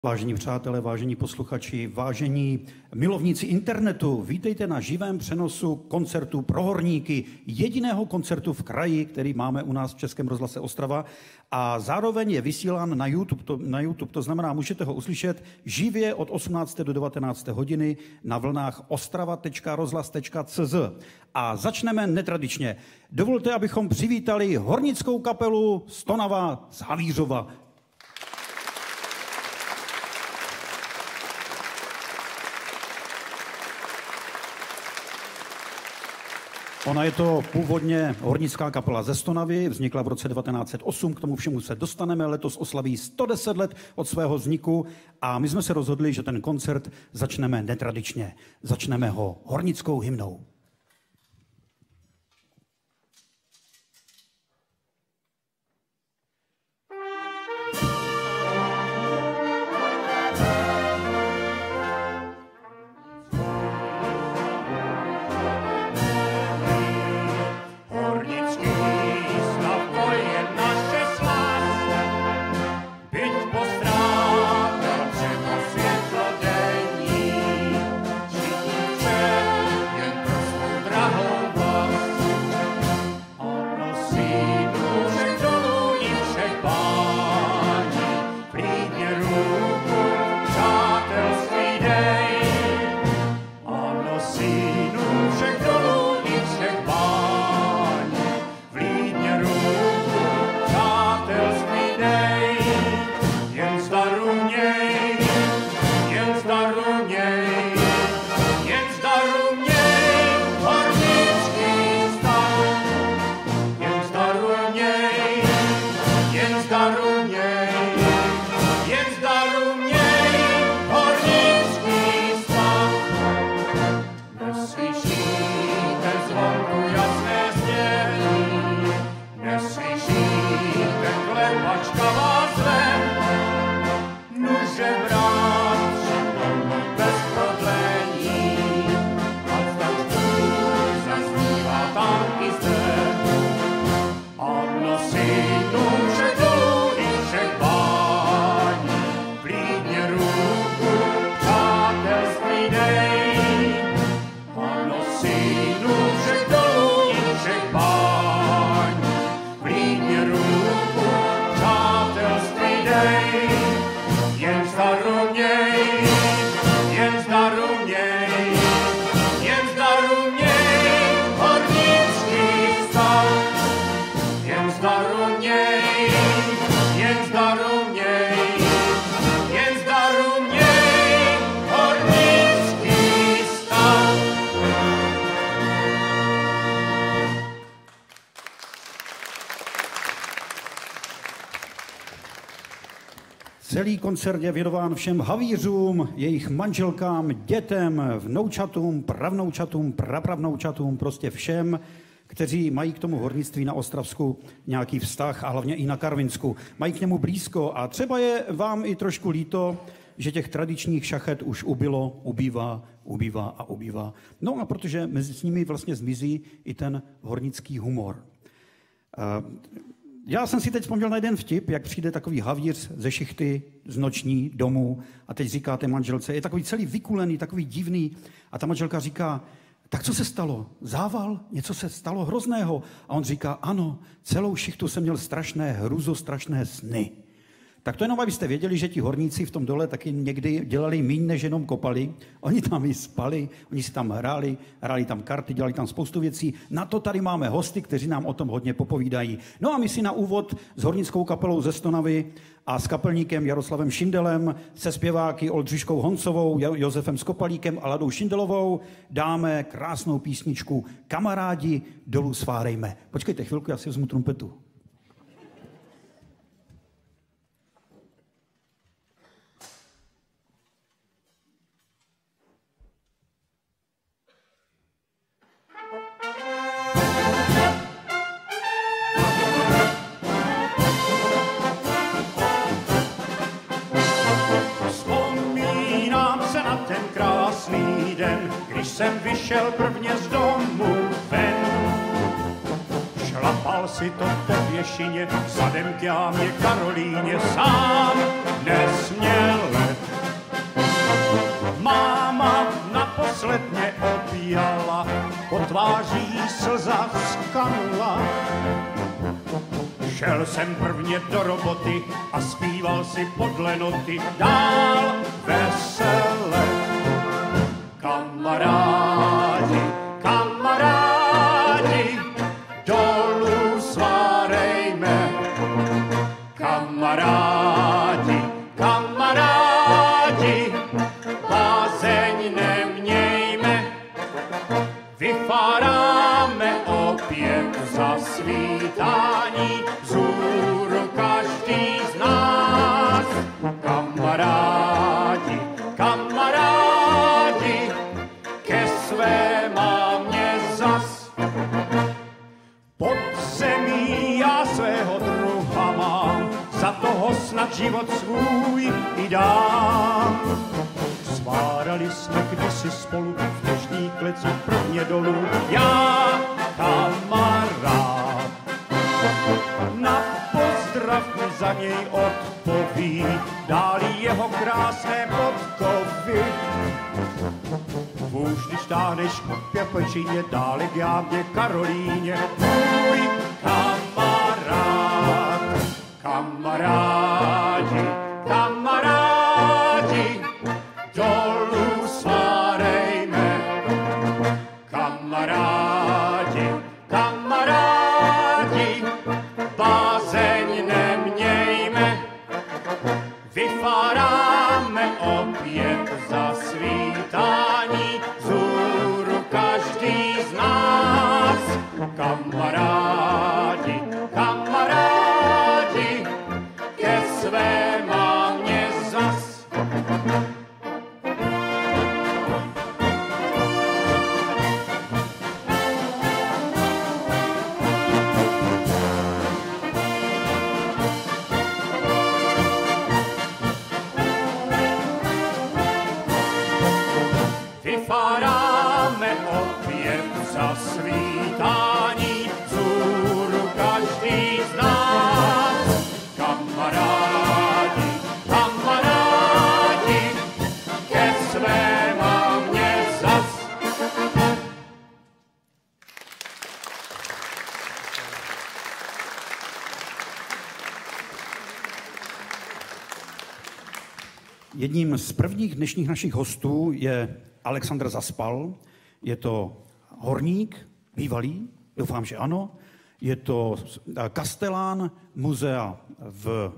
Vážení přátelé, vážení posluchači, vážení milovníci internetu, vítejte na živém přenosu koncertu pro horníky, jediného koncertu v kraji, který máme u nás v Českém rozhlase Ostrava a zároveň je vysílán na YouTube, to znamená, můžete ho uslyšet živě od 18. do 19. hodiny na vlnách ostrava.rozhlas.cz. A začneme netradičně. Dovolte, abychom přivítali hornickou kapelu Stonava z Havířova. Ona je to původně hornická kapela ze Stonavy, vznikla v roce 1908, k tomu všemu se dostaneme, letos oslaví 110 let od svého vzniku a my jsme se rozhodli, že ten koncert začneme netradičně. Začneme ho hornickou hymnou. Celý koncert je věnován všem havířům, jejich manželkám, dětem, vnoučatům, pravnoučatům, prapravnoučatům, prostě všem, kteří mají k tomu hornictví na Ostravsku nějaký vztah a hlavně i na Karvinsku. Mají k němu blízko a třeba je vám i trošku líto, že těch tradičních šachet už ubývá. No a protože mezi nimi vlastně zmizí i ten hornický humor. Já jsem si teď vzpomněl na jeden vtip, jak přijde takový havíř ze šichty, z noční domů a teď říká té manželce, je takový celý vykulený, takový divný a ta manželka říká, tak co se stalo? Zával? Něco se stalo hrozného? A on říká, ano, celou šichtu jsem měl strašné, hruzostrašné sny. Tak to jenom, abyste věděli, že ti horníci v tom dole taky někdy dělali míň, než jenom kopali. Oni tam i spali, oni si tam hráli tam karty, dělali tam spoustu věcí. Na to tady máme hosty, kteří nám o tom hodně popovídají. No a my si na úvod s hornickou kapelou ze Stonavy a s kapelníkem Jaroslavem Šindelem, se zpěváky Oldřiškou Honcovou, Josefem Skopalíkem a Ladou Šindelovou dáme krásnou písničku Kamarádi, dolů svárejme. Počkejte chvilku, já si vezmu trumpetu. Když jsem vyšel prvně z domu ven, šlapal si to po pěšině, zadem k jámě Karolíně sám nesměle tváří slza skanula. Šel jsem prvně do roboty a zpíval si podle noty dál vesele. Kamarádi, kamarádi, dolů svárejme. Kamarádi, kamarádi, bázeň nemějme. Vyfáráme opět za svítání, vzhůru každý z nás. Kamarádi, kamarádi, ke své mámě zas. Pod zemí já svého druha mám, za toho snad život svůj i dám. Svárali jsme kdysi spolu v dnešní kleci prvně dolů, já kamarád. Na pozdrav mi za něj odpoví, dál jeho krásné podkovy. Už když táhneš kupě pečíně, dále k Jámě Karolíně, můj kamarád. Kamarádi, kamarádi, dolů svárejme. Kamarádi, kamarádi, bázeň nemějme. Vyfáráme opět za svítání, vzhůru každý z nás. Kamarádi, kamarádi, ke své mámě zas. Vyfáráme opět za svítání, vzhůru každý z nás. Kamarádi, kamarádi, ke své mámě zas. Jedním z prvních dnešních našich hostů je Alexandr Zaspal. Je to horník, bývalý, doufám, že ano. Je to kastelán muzea v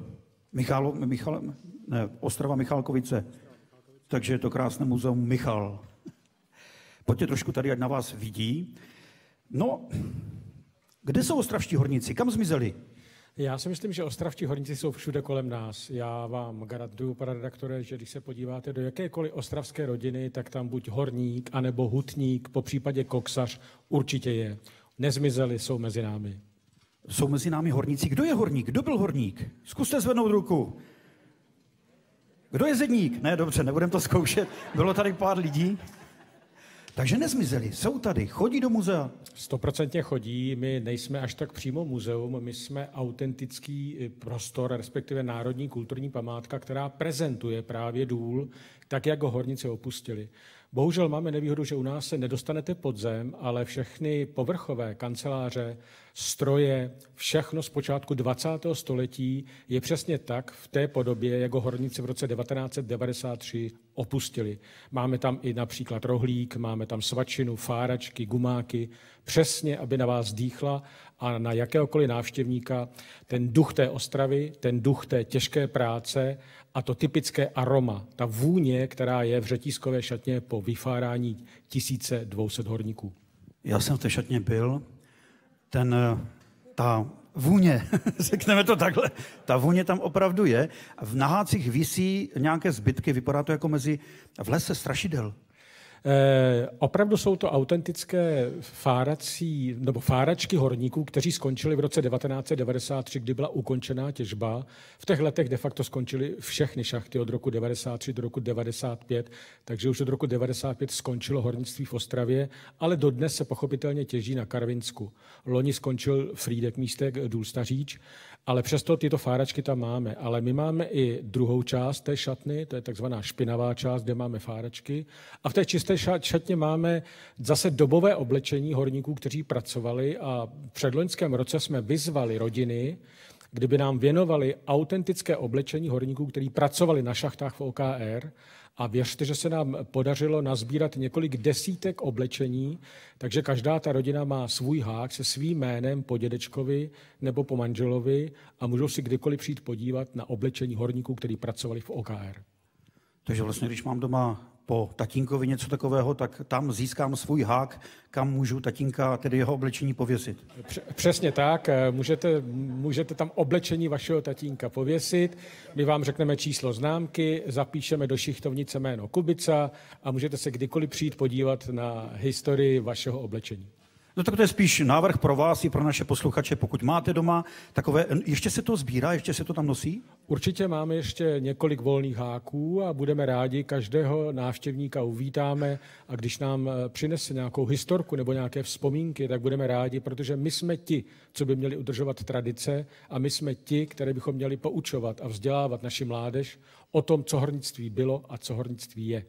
Ostrava Michalkovice. Takže je to krásné muzeum Michal. Pojďte trošku tady, ať na vás vidí. No, kde jsou ostravští horníci? Kam zmizeli? Já si myslím, že ostravští horníci jsou všude kolem nás. Já vám garantuju, pane redaktore, že když se podíváte do jakékoliv ostravské rodiny, tak tam buď horník, anebo hutník, po případě koksař určitě je. Nezmizeli, jsou mezi námi. Jsou mezi námi horníci. Kdo je horník? Kdo byl horník? Zkuste zvednout ruku. Kdo je zedník? Ne, dobře, nebudem to zkoušet. Bylo tady pár lidí. Takže nezmizeli, jsou tady, chodí do muzea. 100% chodí, my nejsme až tak přímo muzeum, my jsme autentický prostor, respektive národní kulturní památka, která prezentuje právě důl, tak jak ho horníci opustili. Bohužel máme nevýhodu, že u nás se nedostanete pod zem, ale všechny povrchové kanceláře, stroje, všechno z počátku 20. století je přesně tak v té podobě, jak ho horníci v roce 1993 opustili. Máme tam i například rohlík, máme tam svačinu, fáračky, gumáky, přesně, aby na vás dýchla a na jakéhokoliv návštěvníka ten duch té Ostravy, ten duch té těžké práce a to typické aroma, ta vůně, která je v řetízkové šatně po vyfárání 1200 horníků. Já jsem v té šatně byl, ta vůně, řekneme to takhle, ta vůně tam opravdu je. V nahácích visí nějaké zbytky, vypadá to jako v lese strašidel. Opravdu jsou to autentické fáračky horníků, kteří skončili v roce 1993, kdy byla ukončená těžba. V těch letech de facto skončily všechny šachty od roku 1993 do roku 1995, takže už od roku 1995 skončilo hornictví v Ostravě, ale dodnes se pochopitelně těží na Karvinsku. Loni skončil Frýdek místek důl Staříč, ale přesto tyto fáračky tam máme. Ale my máme i druhou část té šatny, to je takzvaná špinavá část, kde máme fáračky. A v té čisté té šatně máme zase dobové oblečení horníků, kteří pracovali a v předloňském roce jsme vyzvali rodiny, kdyby nám věnovali autentické oblečení horníků, kteří pracovali na šachtách v OKR. A věřte, že se nám podařilo nazbírat několik desítek oblečení, takže každá ta rodina má svůj hák se svým jménem po dědečkovi nebo po manželovi a můžou si kdykoliv přijít podívat na oblečení horníků, kteří pracovali v OKR. Takže vlastně, když mám doma po tatínkovi něco takového, tak tam získám svůj hák, kam můžu tatínka, tedy jeho oblečení, pověsit. Přesně tak, můžete tam oblečení vašeho tatínka pověsit, my vám řekneme číslo známky, zapíšeme do šichtovnice jméno Kubica a můžete se kdykoliv přijít podívat na historii vašeho oblečení. No tak to je spíš návrh pro vás i pro naše posluchače, pokud máte doma takové, ještě se to sbírá, ještě se to tam nosí? Určitě máme ještě několik volných háků a budeme rádi, každého návštěvníka uvítáme a když nám přinese nějakou historku nebo nějaké vzpomínky, tak budeme rádi, protože my jsme ti, co by měli udržovat tradice a my jsme ti, které bychom měli poučovat a vzdělávat naši mládež o tom, co hornictví bylo a co hornictví je.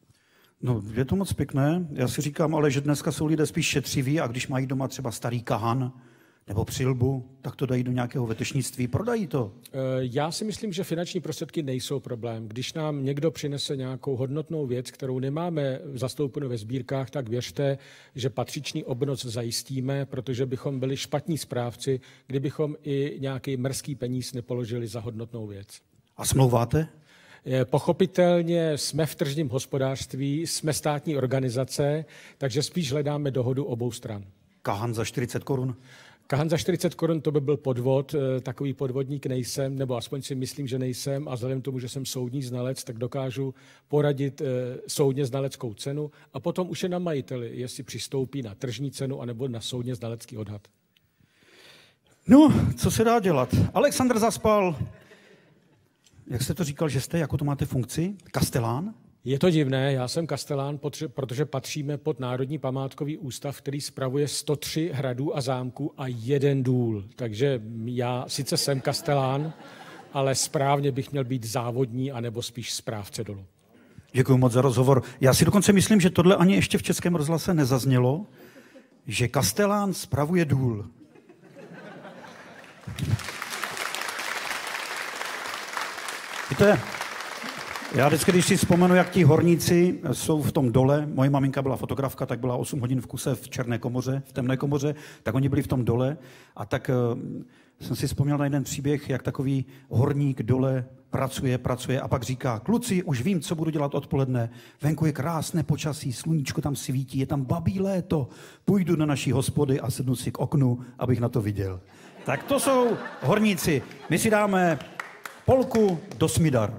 No, je to moc pěkné. Já si říkám, ale že dneska jsou lidé spíš šetřiví a když mají doma třeba starý kahan nebo přilbu, tak to dají do nějakého vetešnictví, prodají to. Já si myslím, že finanční prostředky nejsou problém. Když nám někdo přinese nějakou hodnotnou věc, kterou nemáme zastoupenou ve sbírkách, tak věřte, že patřičný obnos zajistíme, protože bychom byli špatní správci, kdybychom i nějaký mrzký peníz nepoložili za hodnotnou věc. A smlouváte? Pochopitelně jsme v tržním hospodářství, jsme státní organizace, takže spíš hledáme dohodu obou stran. Kahan za 40 korun? Kahan za 40 korun to by byl podvod, takový podvodník nejsem, nebo aspoň si myslím, že nejsem a vzhledem k tomu, že jsem soudní znalec, tak dokážu poradit soudně znaleckou cenu a potom už je na majiteli, jestli přistoupí na tržní cenu anebo na soudně znalecký odhad. No, co se dá dělat? Alexandr Zaspal, jak jste to říkal, že jste, jakou to máte funkci? Kastelán? Je to divné, já jsem kastelán, protože patříme pod Národní památkový ústav, který spravuje 103 hradů a zámků a 1 důl. Takže já sice jsem kastelán, ale správně bych měl být závodní anebo spíš správce dolu. Děkuji moc za rozhovor. Já si dokonce myslím, že tohle ani ještě v Českém rozhlase nezaznělo, že kastelán spravuje důl. Víte, já vždycky, když si vzpomenu, jak ti horníci jsou v tom dole, moje maminka byla fotografka, tak byla 8 hodin v kuse v černé komoře, v temné komoře, tak oni byli v tom dole a tak jsem si vzpomněl na jeden příběh, jak takový horník dole pracuje a pak říká, kluci, už vím, co budu dělat odpoledne, venku je krásné počasí, sluníčko tam svítí, je tam babí léto, půjdu do naší hospody a sednu si k oknu, abych na to viděl. Tak to jsou horníci. My si dáme polku do Smidar.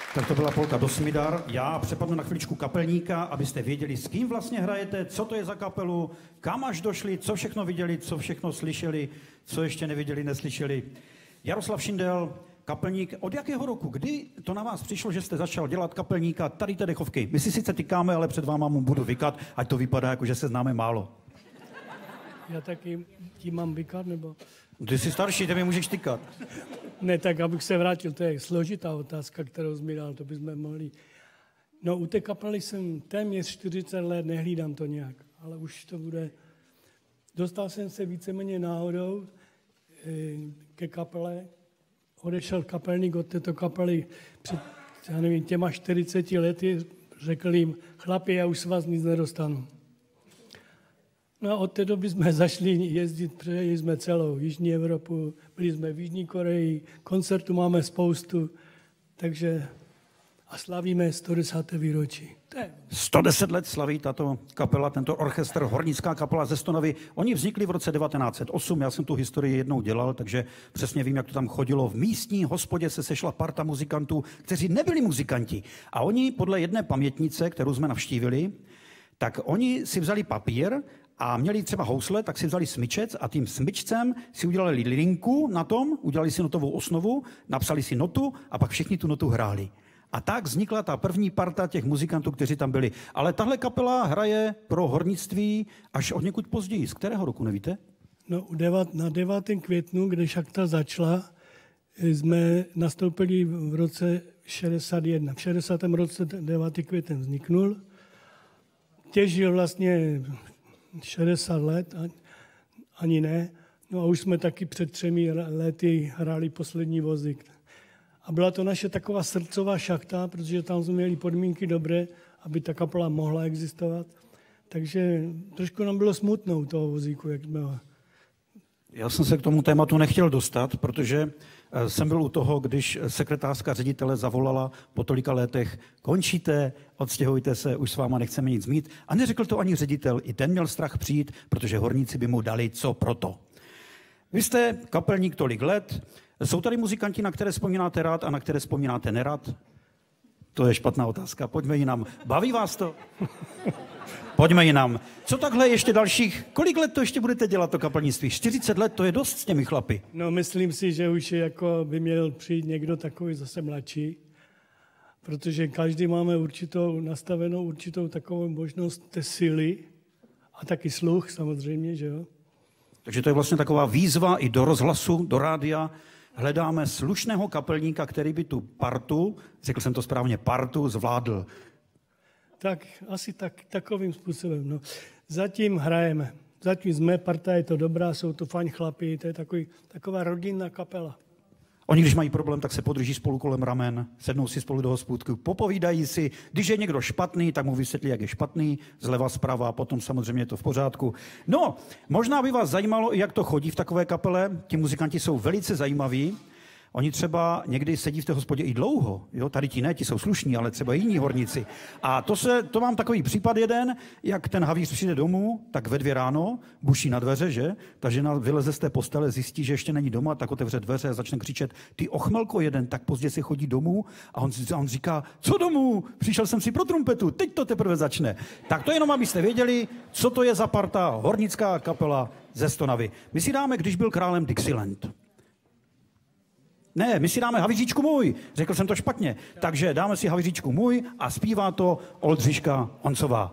Tak to byla polka do Smidar. Já přepadnu na chviličku kapelníka, abyste věděli, s kým vlastně hrajete, co to je za kapelu, kam až došli, co všechno viděli, co všechno slyšeli, co ještě neviděli, neslyšeli. Jaroslav Šindel, kapelník. Od jakého roku? Kdy to na vás přišlo, že jste začal dělat kapelníka tady té dechovky? My si sice tykáme, ale před váma mu budu vykat, ať to vypadá, jako že se známe málo. Já taky tím mám vykat, nebo... Ty jsi starší, ty mi můžeš tykat. Ne, tak abych se vrátil, to je složitá otázka, kterou jsi mi dal, to bychom mohli... No, u té kapely jsem téměř 40 let, nehlídám to nějak, ale už to bude... Dostal jsem se víceméně náhodou ke kapele, odešel kapelník od této kapely před, já nevím, těma 40 lety, řekl jim, chlapi, já už s vás nic nedostanu. No a od té doby jsme zašli jezdit, přejeli jsme celou Jižní Evropu, byli jsme v Jižní Koreji, koncertů máme spoustu, takže a slavíme 110. výročí. 110 let slaví tato kapela, tento orchestr, hornická kapela ze Stonavy. Oni vznikli v roce 1908, já jsem tu historii jednou dělal, takže přesně vím, jak to tam chodilo. V místní hospodě se sešla parta muzikantů, kteří nebyli muzikanti. A oni podle jedné pamětnice, kterou jsme navštívili, tak oni si vzali papír a měli třeba housle, tak si vzali smyčec a tím smyčcem si udělali linku na tom, udělali si notovou osnovu, napsali si notu a pak všichni tu notu hráli. A tak vznikla ta první parta těch muzikantů, kteří tam byli. Ale tahle kapela hraje pro hornictví až od někud později. Z kterého roku, nevíte? No, na 9. květnu, kde šachta začala, jsme nastoupili v roce 61. V 60. roce 9. květen vzniknul. Těžil vlastně 60 let, ani ne. No a už jsme taky před 3 lety hráli poslední vozík. A byla to naše taková srdcová šachta, protože tam jsme měli podmínky dobré, aby ta kapela mohla existovat. Takže trošku nám bylo smutno u toho vozíku, jak jsme ho... Já jsem se k tomu tématu nechtěl dostat, protože jsem byl u toho, když sekretářka ředitele zavolala po tolika letech, končíte, odstěhujte se, už s váma nechceme nic mít. A neřekl to ani ředitel, i ten měl strach přijít, protože horníci by mu dali co proto. Vy jste kapelník tolik let, jsou tady muzikanti, na které vzpomínáte rád a na které vzpomínáte nerad? To je špatná otázka, pojďme jinam. Baví vás to? Pojďme jinam. Co takhle ještě dalších, kolik let to ještě budete dělat to kapelnictví? 40 let, to je dost s těmi chlapy. No, myslím si, že už jako by měl přijít někdo takový zase mladší, protože každý máme nastavenou určitou takovou možnost té síly a taky sluch samozřejmě, že jo? Takže to je vlastně taková výzva i do rozhlasu, do rádia. Hledáme slušného kapelníka, který by tu partu, řekl jsem to správně, partu zvládl. Tak asi takovým způsobem. No. Zatím hrajeme. Zatím jsme, parta je to dobrá, jsou to fajn chlapi, to je taková rodinná kapela. Oni, když mají problém, tak se podrží spolu kolem ramen, sednou si spolu do hospůdku, popovídají si. Když je někdo špatný, tak mu vysvětlí, jak je špatný, zleva, zprava, a potom samozřejmě je to v pořádku. No, možná by vás zajímalo, jak to chodí v takové kapele. Ti muzikanti jsou velice zajímaví. Oni třeba někdy sedí v té hospodě i dlouho. Jo? Tady ti ne, ti jsou slušní, ale třeba jiní horníci. A to mám takový případ jeden, jak ten havíř přijde domů, tak ve 2 ráno buší na dveře, že? Ta žena vyleze z té postele, zjistí, že ještě není doma, tak otevře dveře a začne křičet: ty ochmelko jeden, tak pozdě si chodí domů. A on říká: co domů? Přišel jsem si pro trumpetu, teď to teprve začne. Tak to jenom, abyste věděli, co to je za parta, hornická kapela ze Stonavy. My si dáme, Když byl králem Dixieland. Ne, my si dáme Havíříčku můj. Řekl jsem to špatně. Takže dáme si Havíříčku můj a zpívá to Oldřiška Honcová.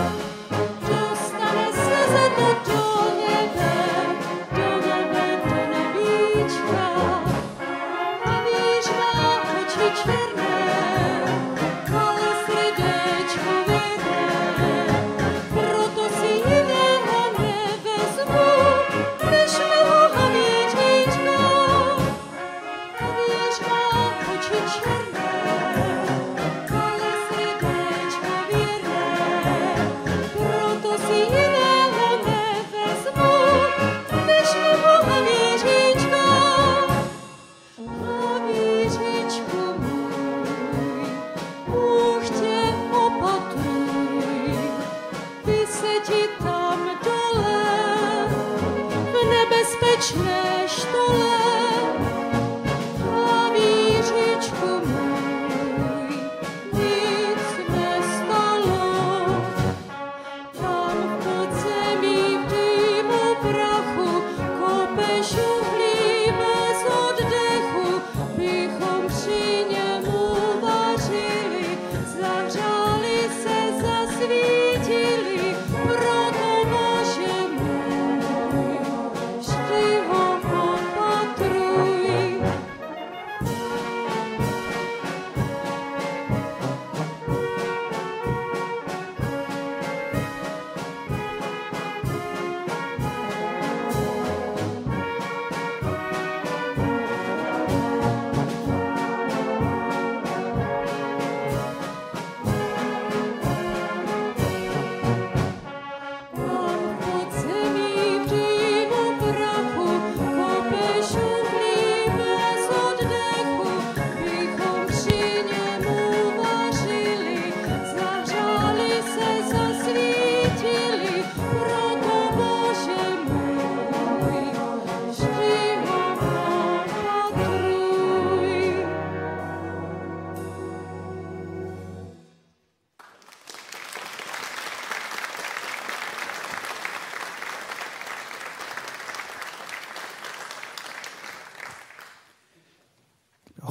Do nebe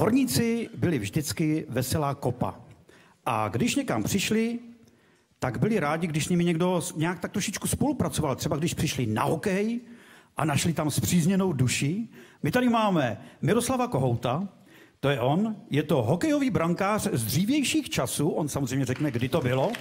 Horníci byli vždycky veselá kopa. A když někam přišli, tak byli rádi, když s nimi někdo nějak tak trošičku spolupracoval. Třeba když přišli na hokej a našli tam spřízněnou duši. My tady máme Miroslava Kohouta, to je on, je to hokejový brankář z dřívějších časů, on samozřejmě řekne, kdy to bylo.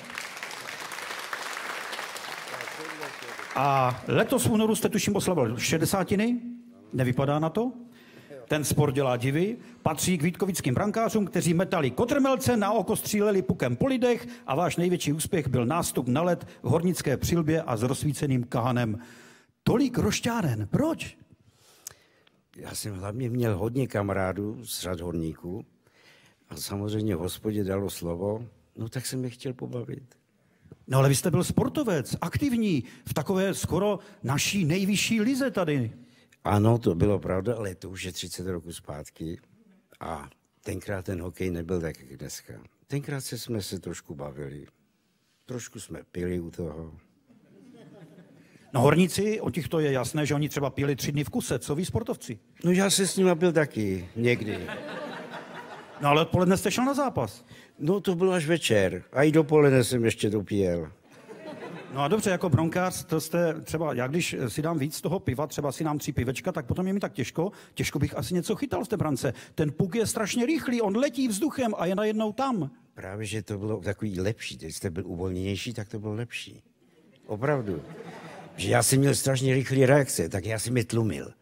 A letos v únoru jste tuším oslavil 60. Nevypadá na to? Ten sport dělá divy, patří k vítkovickým brankářům, kteří metali kotrmelce, na oko stříleli pukem po lidech a váš největší úspěch byl nástup na led v hornické přilbě a s rozsvíceným kahanem. Tolik rošťáren. Proč? Já jsem hlavně měl hodně kamarádů z řad horníků a samozřejmě v hospodě dalo slovo, no tak jsem je chtěl pobavit. No ale vy jste byl sportovec, aktivní, v takové skoro naší nejvyšší lize tady. Ano, to bylo pravda, ale to už je 30 roků zpátky a tenkrát ten hokej nebyl tak, jak dneska. Tenkrát jsme se trošku bavili, trošku jsme pili u toho. No horníci, o těchto je jasné, že oni třeba pili 3 dny v kuse, co vy sportovci? No já se s nima byl taky, někdy. No ale odpoledne jste šel na zápas. No to bylo až večer a i dopoledne jsem ještě dopíjel. No a dobře, jako brankář, to jste třeba, já když si dám víc toho piva, třeba si dám 3 pivečka, tak potom je mi tak těžko bych asi něco chytal v té brance. Ten puk je strašně rychlý, on letí vzduchem a je najednou tam. Právě, že to bylo takový lepší, když jste byl uvolněnější, tak to bylo lepší. Opravdu. Že já jsem měl strašně rychlé reakce, tak já jsem je tlumil.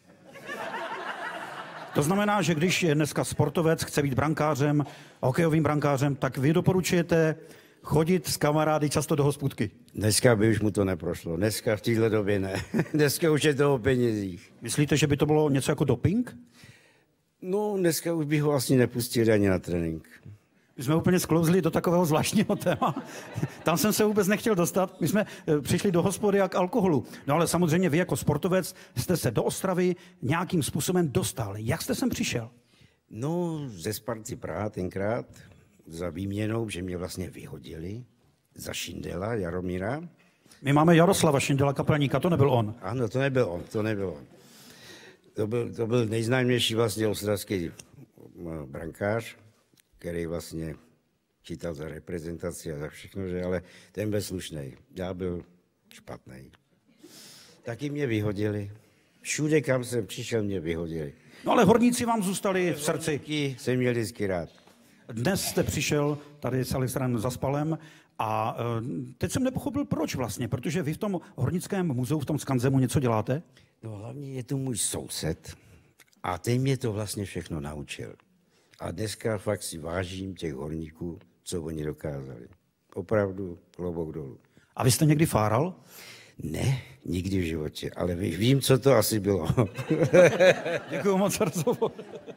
To znamená, že když je dneska sportovec, chce být brankářem, hokejovým brankářem, tak vy doporučujete chodit s kamarády často do hospůdky. Dneska by už mu to neprošlo. Dneska v téhle době ne. Dneska už je to o penězích. Myslíte, že by to bylo něco jako doping? No, dneska už bych ho vlastně nepustil ani na trénink. My jsme úplně sklouzli do takového zvláštního téma. Tam jsem se vůbec nechtěl dostat. My jsme přišli do hospody a k alkoholu. No ale samozřejmě vy jako sportovec jste se do Ostravy nějakým způsobem dostal. Jak jste sem přišel? No, ze Sparty Praha tenkrát za výměnou, že mě vlastně vyhodili za Šindela, Jaromíra. My máme Jaroslava Šindela, kapelníka, to nebyl on. Ano, to nebyl on. To byl nejznámější vlastně ostravský brankář, který vlastně čítal za reprezentaci a za všechno, že ale ten byl slušnej. Já byl špatný. Taky mě vyhodili. Všude, kam jsem přišel, mě vyhodili. No ale horníci vám zůstali v srdci. Horníky jsem měl vždycky rád. Dnes jste přišel tady s Alistrem Zaspalem a teď jsem nepochopil, proč vlastně, protože vy v tom hornickém muzeu, v tom Skanzemu něco děláte? No hlavně je to můj soused a ten mě to vlastně všechno naučil. A dneska fakt si vážím těch horníků, co oni dokázali. Opravdu klobouk dolů. A vy jste někdy fáral? Ne, nikdy v životě, ale vím, co to asi bylo. Děkuju moc za rozhovor.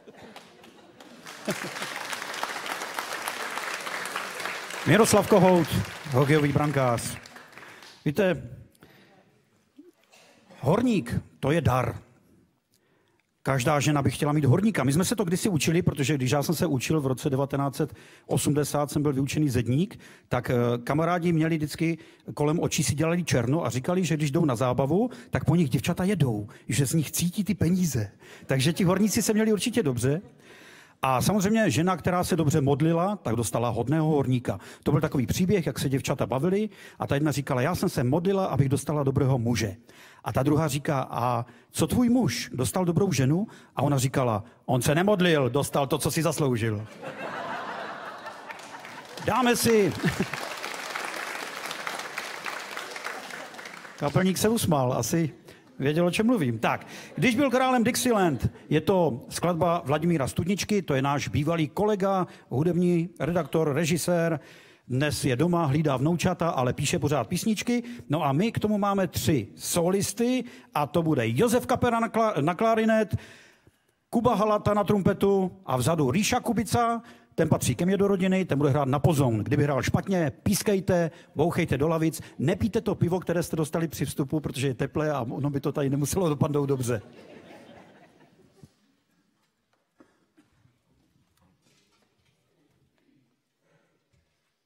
Miroslav Kohout, hokejový brankář. Víte, horník, to je dar. Každá žena by chtěla mít horníka. My jsme se to kdysi učili, protože když já jsem se učil v roce 1980, jsem byl vyučený zedník, tak kamarádi měli vždycky kolem očí si dělali černo a říkali, že když jdou na zábavu, tak po nich děvčata jedou, že z nich cítí ty peníze. Takže ti horníci se měli určitě dobře. A samozřejmě žena, která se dobře modlila, tak dostala hodného horníka. To byl takový příběh, jak se děvčata bavili a ta jedna říkala, já jsem se modlila, abych dostala dobrého muže. A ta druhá říká, a co tvůj muž? Dostal dobrou ženu? A ona říkala, on se nemodlil, dostal to, co si zasloužil. Dáme si... Kapelník se usmál, asi věděl, o čem mluvím. Tak, když byl králem Dixieland, je to skladba Vladimíra Studničky, to je náš bývalý kolega, hudební redaktor, režisér, dnes je doma, hlídá vnoučata, ale píše pořád písničky. No a my k tomu máme 3 solisty a to bude Josef Kapera na klarinet, Kuba Halata na trumpetu a vzadu Ríša Kubica, ten patří ke mně do rodiny, ten bude hrát na pozoun. Kdyby hrál špatně, pískejte, bouchejte do lavic, nepijte to pivo, které jste dostali při vstupu, protože je teplé a ono by to tady nemuselo dopadnout dobře.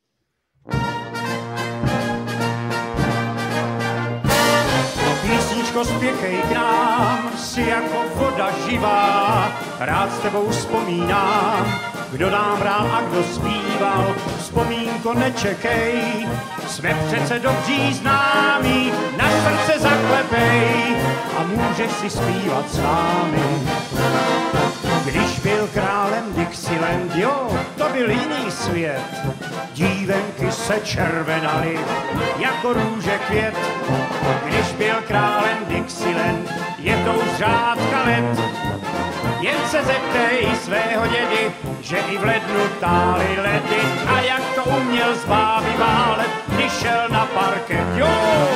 Písnička Lásko, spěchej k nám, jsi jako voda živá, rád s tebou vzpomínám, kdo nám hrál a kdo zpíval, vzpomínko nečekej, jsme přece dobří známí, na srdce zaklepej a můžeš si zpívat s námi. Když byl králem Dixieland, jo, to byl jiný svět, dívenky se červenaly jako růže květ. Když byl králem Dixieland, je to už řádka let, jen se zeptej svého dědy, že i v lednu tály ledy a jak to uměl z báby válet, když šel na parket, jo!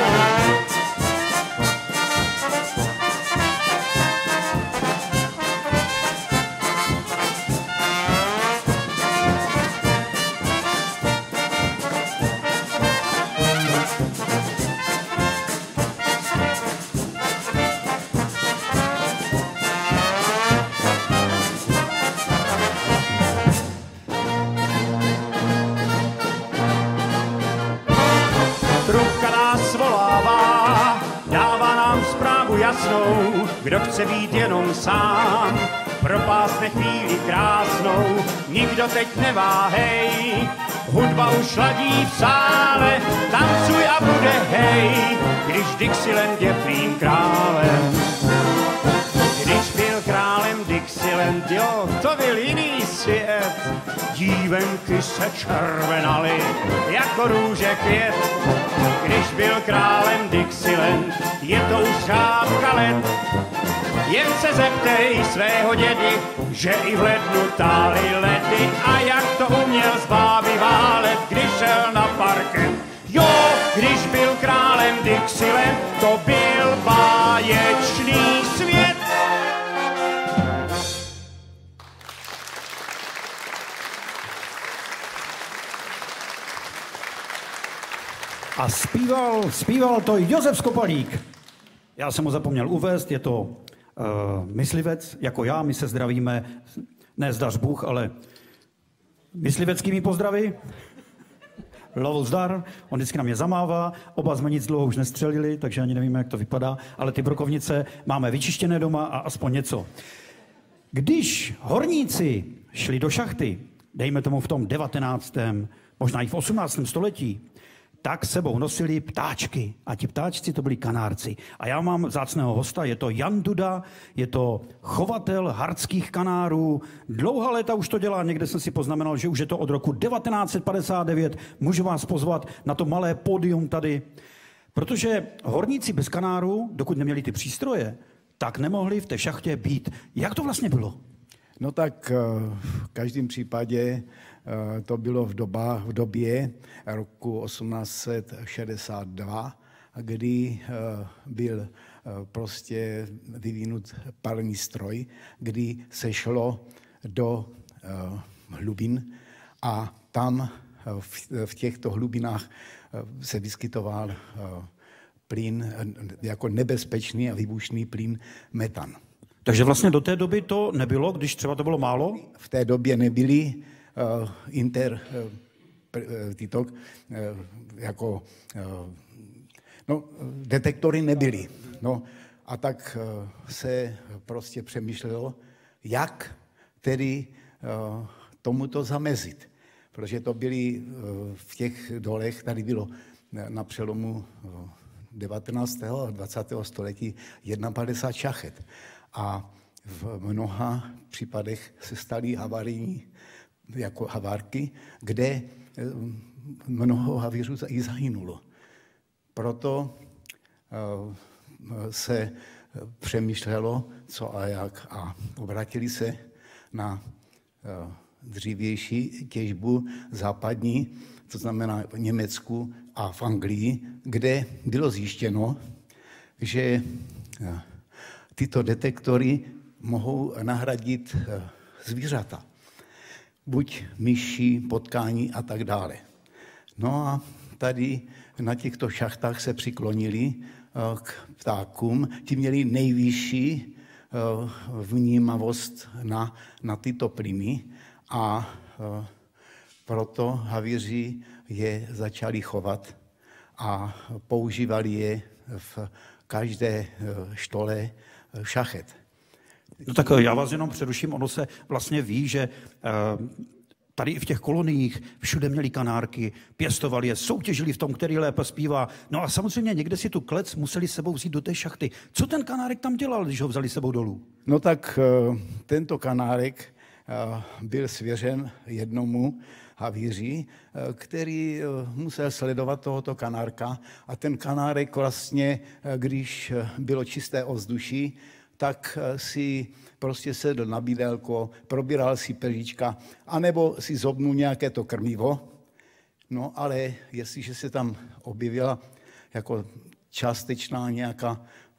Jasnou, kdo chce být jenom sám, propásne chvíli krásnou, nikdo teď neváhej, hudba už ladí v sále, tancuj a bude hej, když Dixieland je tvým králem. Když byl králem Dixieland, jo, to byl jiný svět, dívenky se červenaly jako růže květ. Když byl králem Dixieland, je to už řádka let, jen se zeptej svého dědy, že i v lednu tály ledy a jak to uměl z báby válet, když šel na parket. Jo, když byl králem Dixieland, to byl báječný svět. A zpíval to Josef Skopalík. Já jsem ho zapomněl uvést, je to myslivec, jako já, my se zdravíme, ne zdař Bůh, ale mysliveckými pozdravy. Lovu zdar, on vždycky na mě zamává, oba jsme nic dlouho už nestřelili, takže ani nevíme, jak to vypadá, ale ty brokovnice máme vyčištěné doma a aspoň něco. Když horníci šli do šachty, dejme tomu v tom 19., možná i v 18. století, tak sebou nosili ptáčky. A ti ptáčci to byli kanárci. A já mám vzácného hosta, je to Jan Duda, je to chovatel hardských kanárů. Dlouhá léta už to dělá, někde jsem si poznamenal, že už je to od roku 1959. Můžu vás pozvat na to malé pódium tady. Protože horníci bez kanárů, dokud neměli ty přístroje, tak nemohli v té šachtě být. Jak to vlastně bylo? No tak v každém případě to bylo v době roku 1862, kdy byl prostě vyvinut parní stroj, kdy se šlo do hlubin a tam v těchto hlubinách se vyskytoval plyn, jako nebezpečný a výbušný plyn metan. Takže vlastně do té doby to nebylo, když třeba to bylo málo? V té době nebyly detektory nebyly. No, a tak se prostě přemýšlelo, jak tedy tomuto zamezit. Protože to byly v těch dolech, tady bylo na přelomu 19. a 20. století 51 šachet. A v mnoha případech se staly havarijní jako havárky, kde mnoho havířů i zahynulo. Proto se přemýšlelo, co a jak, a obratili se na dřívější těžbu západní, to znamená v Německu a v Anglii, kde bylo zjištěno, že tyto detektory mohou nahradit zvířata. Buď myši, potkání a tak dále. No a tady na těchto šachtách se přiklonili k ptákům. Ti měli nejvyšší vnímavost na tyto plyny a proto havíři je začali chovat a používali je v každé štole šachet. No tak já vás jenom přeruším, ono se vlastně ví, že tady i v těch koloniích všude měli kanárky, pěstovali je, soutěžili v tom, který lépe zpívá. No a samozřejmě někde si tu klec museli s sebou vzít do té šachty. Co ten kanárek tam dělal, když ho vzali sebou dolů? No tak tento kanárek byl svěřen jednomu havíři, který musel sledovat tohoto kanárka a ten kanárek vlastně, když bylo čisté ovzduší, tak si prostě sedl na bídelko, probíral si peříčka, anebo si zobnul nějaké to krmivo. No ale jestliže se tam objevila jako částečná nějaká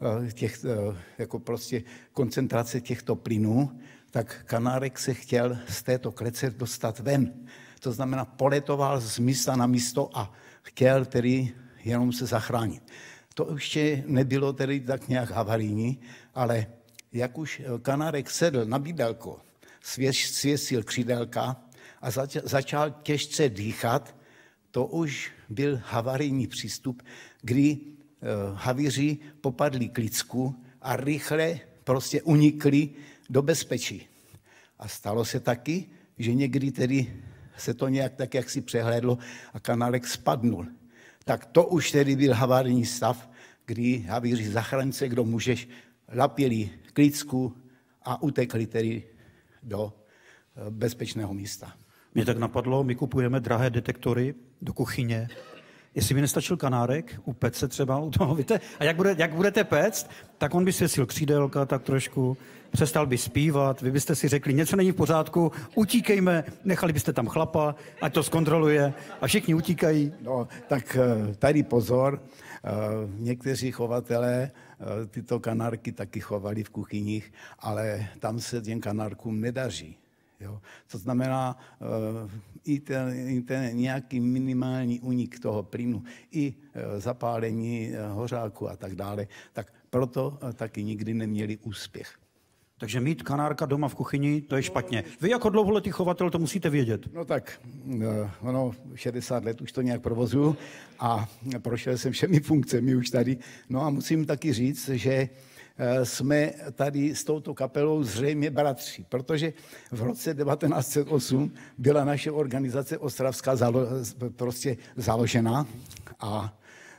jako prostě koncentrace těchto plynů, tak kanárek se chtěl z této klece dostat ven. To znamená, poletoval z místa na místo a chtěl tedy jenom se zachránit. To ještě nebylo tedy tak nějak havarijní, ale jak už kanárek sedl na bídelko, svěsil křídelka a začal těžce dýchat, to už byl havarijní přístup, kdy havíři popadli klicku a rychle prostě unikli do bezpečí. A stalo se taky, že někdy tedy se to nějak tak, jak si přehlédlo a kanárek spadnul. Tak to už tedy byl havarijní stav, kdy havíři zachránce, kdo můžeš, lapěli klicku a utekli tedy do bezpečného místa. Mě tak napadlo, my kupujeme drahé detektory do kuchyně. Jestli by nestačil kanárek, upec se třeba u toho, víte, a jak budete péct, tak on by svěsil křídelka tak trošku, přestal by zpívat, vy byste si řekli, něco není v pořádku, utíkejme, nechali byste tam chlapa, ať to zkontroluje a všichni utíkají. No, tak tady pozor, někteří chovatelé tyto kanárky taky chovali v kuchyních, ale tam se těm kanárkům nedaří. Jo. To znamená, i ten nějaký minimální únik toho plynu, i zapálení hořáku a tak dále, tak proto taky nikdy neměli úspěch. Takže mít kanárka doma v kuchyni, to je špatně. Vy jako dlouholetý chovatel to musíte vědět. No tak, 60 let už to nějak provozuju a prošel jsem všemi funkcemi už tady. No a musím taky říct, že jsme tady s touto kapelou zřejmě bratři, protože v roce 1908 byla naše organizace ostravská prostě založena a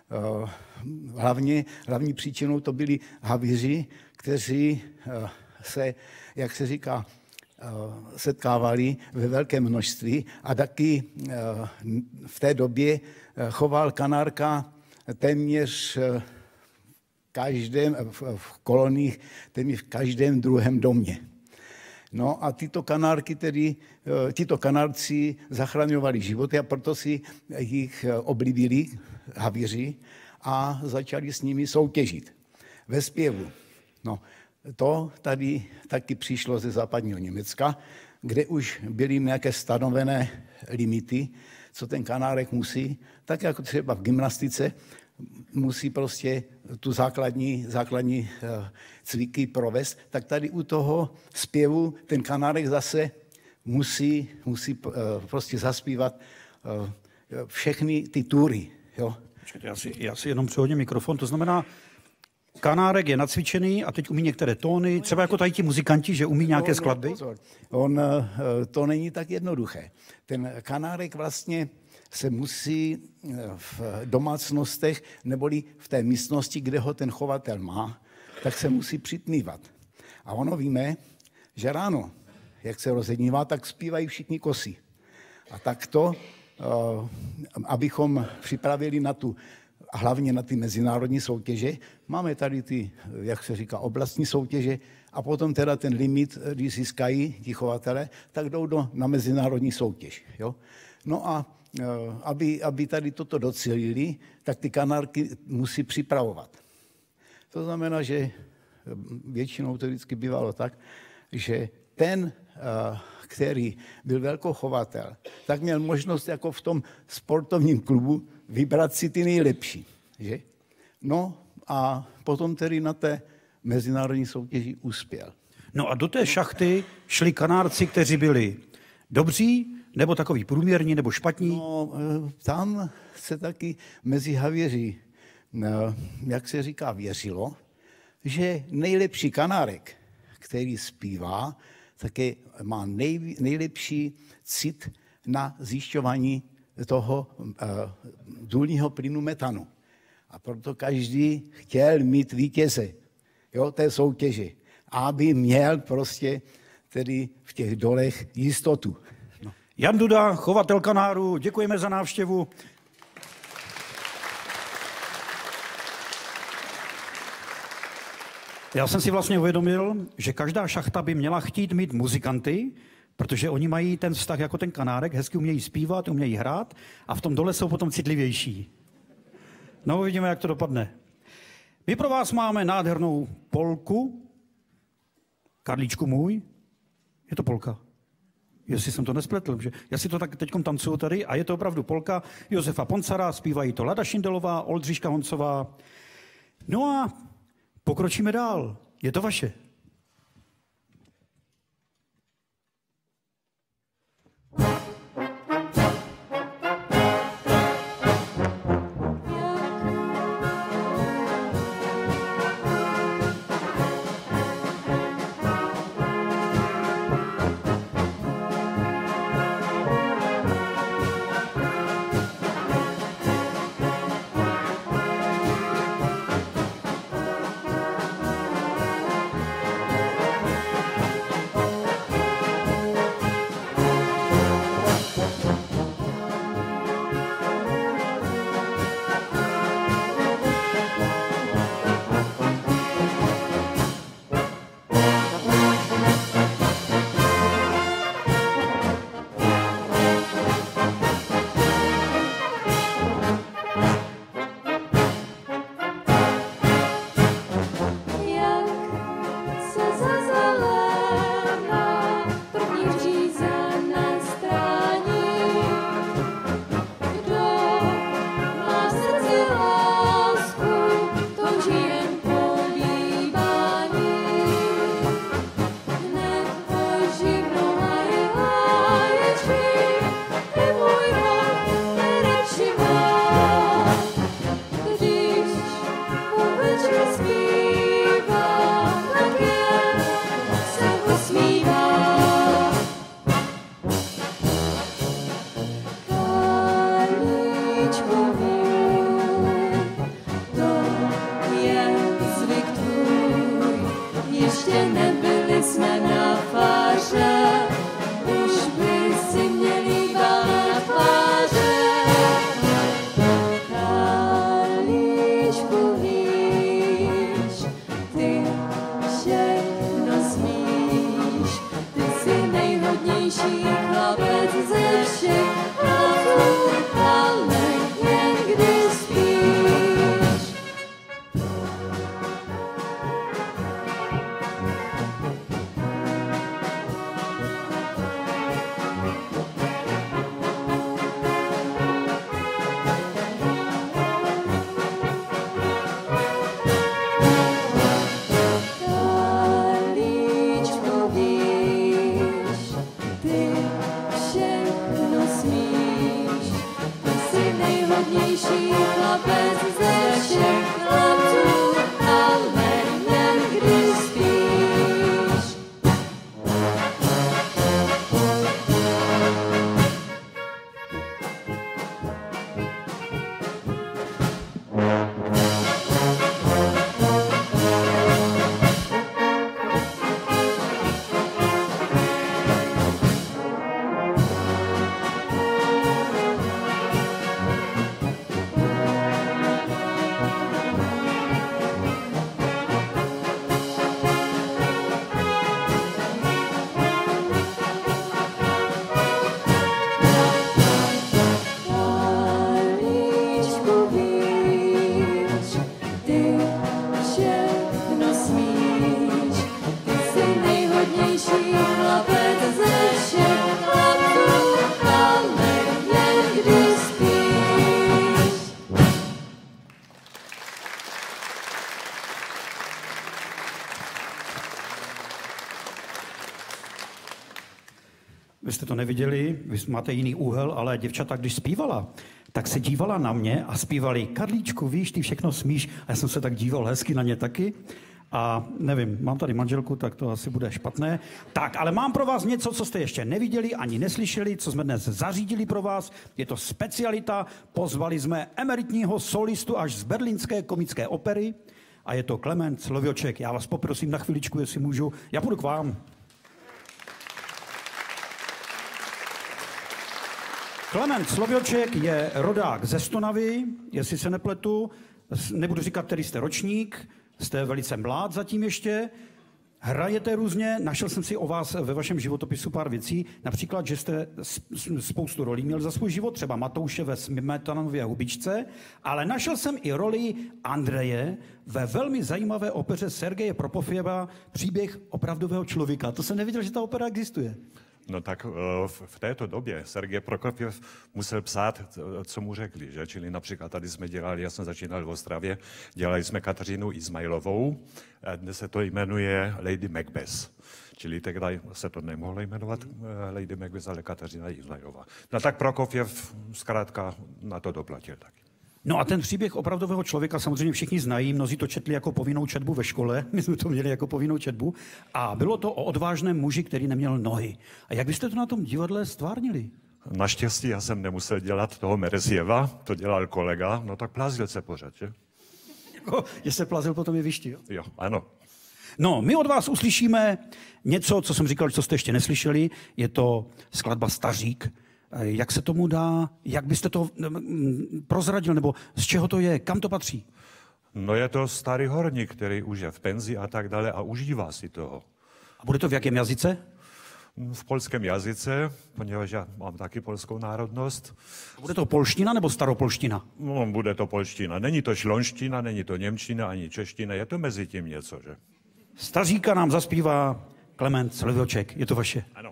hlavní příčinou to byli havíři, kteří se, jak se říká, setkávali ve velkém množství a taky v té době choval kanárka téměř v koloniích, téměř v každém druhém domě. No a tito kanárci zachraňovali životy a proto si jich oblíbili havíři a začali s nimi soutěžit ve zpěvu. No, to tady taky přišlo ze západního Německa, kde už byly nějaké stanovené limity, co ten kanárek musí, tak jako třeba v gymnastice, musí prostě tu základní cviky provést, tak tady u toho zpěvu ten kanárek zase musí prostě zaspívat všechny ty tury. Jo. Já si jenom přehodím mikrofon, to znamená, kanárek je nacvičený a teď umí některé tóny, třeba jako tady ti muzikanti, že umí nějaké skladby? To není tak jednoduché. Ten kanárek vlastně se musí v domácnostech, neboli v té místnosti, kde ho ten chovatel má, tak se musí přitmívat. A ono víme, že ráno, jak se rozednívá, tak zpívají všichni kosy. A takto, abychom připravili hlavně na ty mezinárodní soutěže, máme tady ty, jak se říká, oblastní soutěže a potom teda ten limit, když získají ti chovatele, tak jdou na mezinárodní soutěž. Jo? No a aby tady toto docílili, tak ty kanárky musí připravovat. To znamená, že většinou to vždycky bývalo tak, že ten, který byl velkochovatel, tak měl možnost jako v tom sportovním klubu vybrat si ty nejlepší. Že? No a potom tedy na té mezinárodní soutěži uspěl. No a do té šachty šli kanárci, kteří byli dobří, nebo takový průměrní, nebo špatní? No, tam se taky mezi havěři jak se říká, věřilo, že nejlepší kanárek, který zpívá, také má nejlepší cit na zjišťování toho důlního plynu metanu. A proto každý chtěl mít vítěze, jo, té soutěže, aby měl prostě tedy v těch dolech jistotu. No. Jan Duda, chovatel kanárů, děkujeme za návštěvu. Já jsem si vlastně uvědomil, že každá šachta by měla chtít mít muzikanty, protože oni mají ten vztah jako ten kanárek, hezky umějí zpívat, umějí hrát a v tom dole jsou potom citlivější. No, uvidíme, jak to dopadne. My pro vás máme nádhernou polku. Karlíčku můj, je to polka. Jestli jsem to nespletl, že já si to tak teďkom tancuju tady a je to opravdu polka Josefa Poncara, zpívají to Lada Šindelová, Oldřiška Honcová. No a pokročíme dál. Je to vaše. Vy jste to neviděli, vy máte jiný úhel, ale děvčata, když zpívala, tak se dívala na mě a zpívali: Karlíčku, víš, ty všechno smíš. A já jsem se tak díval hezky na ně taky. A nevím, mám tady manželku, tak to asi bude špatné. Tak, ale mám pro vás něco, co jste ještě neviděli ani neslyšeli, co jsme dnes zařídili pro vás. Je to specialita. Pozvali jsme emeritního solistu až z berlínské komické opery a je to Klement Slowioček. Já vás poprosím na chviličku, jestli můžu. Já půjdu k vám. Klement Slowioček je rodák ze Stonavy, jestli se nepletu. Nebudu říkat, který jste ročník. Jste velice mlád zatím ještě, hrajete různě, našel jsem si o vás ve vašem životopisu pár věcí, například, že jste spoustu rolí měl za svůj život, třeba Matouše ve Smetanově hubičce, ale našel jsem i roli Andreje ve velmi zajímavé opeře Sergeje Prokofjeva Příběh opravdového člověka. To jsem nevěděl, že ta opera existuje. No tak v této době Sergej Prokofjev musel psát, co mu řekli, že? Čili například tady jsme dělali, já jsem začínal v Ostravě, dělali jsme Kateřinu Izmailovou, dnes se to jmenuje Lady Macbeth. Čili tehdy se to nemohlo jmenovat Lady Macbeth, ale Kateřina Izmailová. No tak Prokofjev zkrátka na to doplatil taky. No a ten příběh opravdového člověka samozřejmě všichni znají, mnozí to četli jako povinnou četbu ve škole, my jsme to měli jako povinnou četbu a bylo to o odvážném muži, který neměl nohy. A jak byste to na tom divadle stvárnili? Naštěstí já jsem nemusel dělat toho Merezjeva, to dělal kolega, no tak plázil se pořád, že? Jako, že se plazil potom jevišti, jo? Jo, ano. No, my od vás uslyšíme něco, co jsem říkal, co jste ještě neslyšeli, je to skladba Stařík. Jak se tomu dá, jak byste to prozradil, nebo z čeho to je, kam to patří? No je to starý horník, který už je v penzi a tak dále a užívá si toho. A bude to v jakém jazyce? V polském jazyce, poněvadž já mám taky polskou národnost. Bude to polština nebo staropolština? No, bude to polština. Není to šlonština, není to němčina, ani čeština, je to mezi tím něco, že? Staříka nám zaspívá Klement Slowioček. Je to vaše? Ano.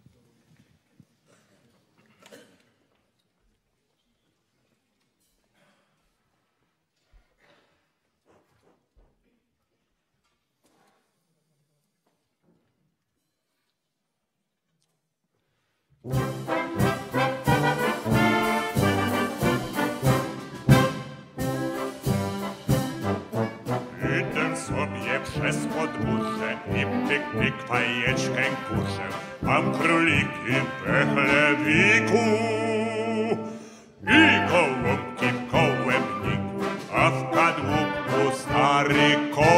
Idę sobie przez podwórze i pyk, pyk, fajeczkę kurzę. Mam króliki w chlebiku i gołąbki w kołębniku, a w kadłubku stary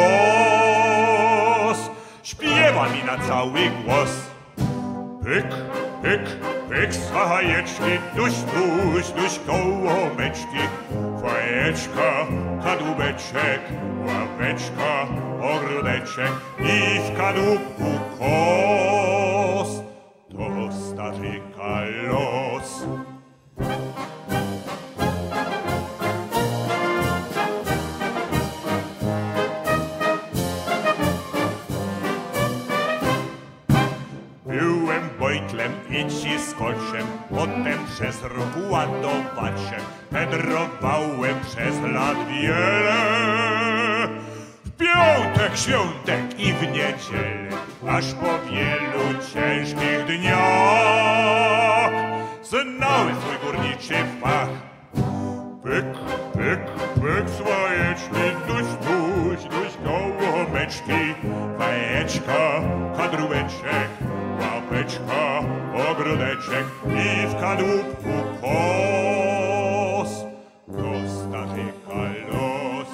kos śpiewa mi na cały głos. Pyk, pyk, pyk z fajeczki, duś, duś, duś, kołomeczki. Fajeczka, kadłubeczek, ławeczka, ogródeczek i w kadłubku kos. To staryka los. Byłem bojtlem i ciskoczem, potem przez róg ładowaczem, pedrowałem przez lat wiele. W piątek, świątek i w niedzielę, aż po wielu ciężkich dniach znałem swój górniczy fach. Pyk, pyk, pyk, swajeczki, duś, duś, duś, gołomeczki, fajeczka, kadłubeczek, łapeczka, ogródeczek i w kadłubku kos. To staryka los.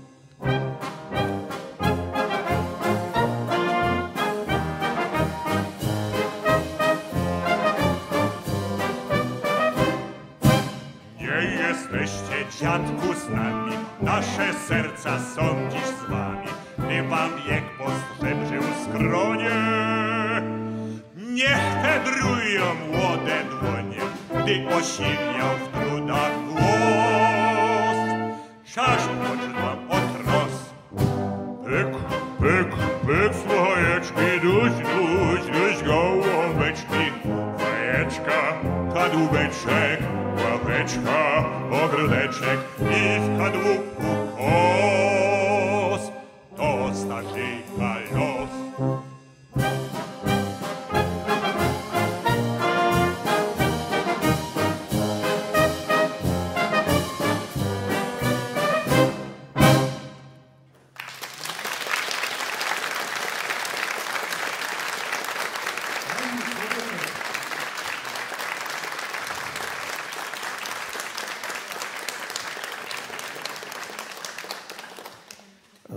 Nie jesteście, dziadku, z nami, nasze serca są dziś z wami, gdy wam wiek postrzęczył skronie. Niech pedrują młode dłonie, gdy osiwiał w trudach głos. Czasz poczynam od roz. Pyk, pyk, pyk, swojeczki, duś, duś, duś, gołąbeczki, fajeczka, kadłubeczek, łapeczka, ogródeczek i w kadłubku kos. To staryka los.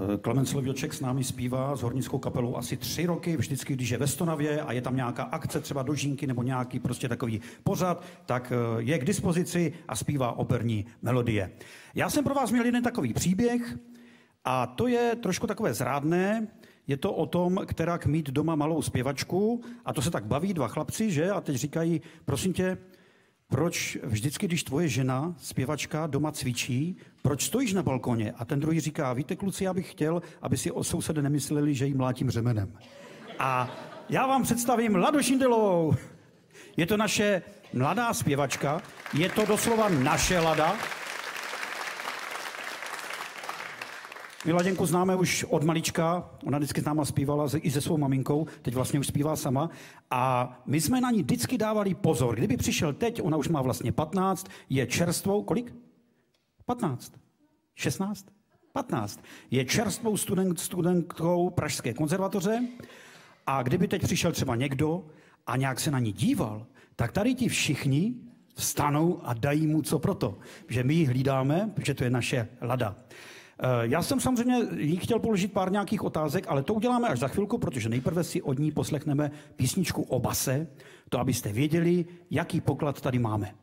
Klement Slověček s námi zpívá s hornickou kapelou asi 3 roky, vždycky, když je ve Stonavě a je tam nějaká akce, třeba do Žínky nebo nějaký prostě takový pořad, tak je k dispozici a zpívá operní melodie. Já jsem pro vás měl jeden takový příběh a to je trošku takové zrádné. Je to o tom, kterak mít doma malou zpěvačku a to se tak baví 2 chlapci, že? A teď říkají, prosím tě, proč vždycky, když tvoje žena, zpěvačka, doma cvičí, proč stojíš na balkoně? A ten druhý říká, víte, kluci, já bych chtěl, aby si o sousedy nemysleli, že jí mlátím řemenem. A já vám představím Ladu Šindelovou. Je to naše mladá zpěvačka, je to doslova naše Lada. My Laděnku známe už od malička, ona vždycky s náma zpívala i se svou maminkou, teď vlastně už zpívá sama. A my jsme na ní vždycky dávali pozor. Kdyby přišel teď, ona už má vlastně 15, je čerstvou, kolik? 15? 16? 15. Je čerstvou studentkou Pražské konzervatoře a kdyby teď přišel třeba někdo a nějak se na ní díval, tak tady ti všichni vstanou a dají mu co proto. Že my ji hlídáme, protože to je naše Lada. Já jsem samozřejmě jí chtěl položit pár nějakých otázek, ale to uděláme až za chvilku, protože nejprve si od ní poslechneme písničku o base, to abyste věděli, jaký poklad tady máme.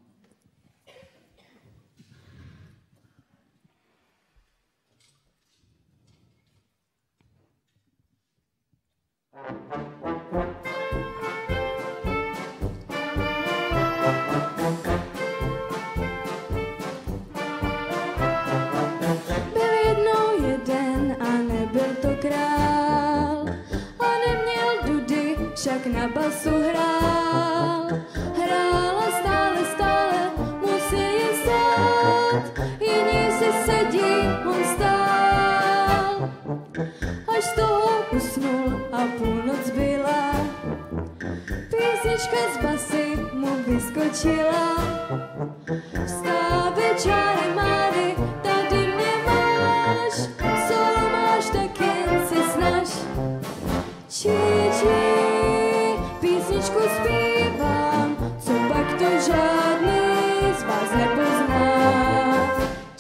Však na basu hrál a stále musí jen stát, jiní si sedí, on stál, až z toho usnul a půlnoc byla, písnička z basy mu vyskočila, vstávej čáry máry, tady mě máš, co máš, tak jen se snaž, písničku zpívám, co pak to žádný z vás nepozná.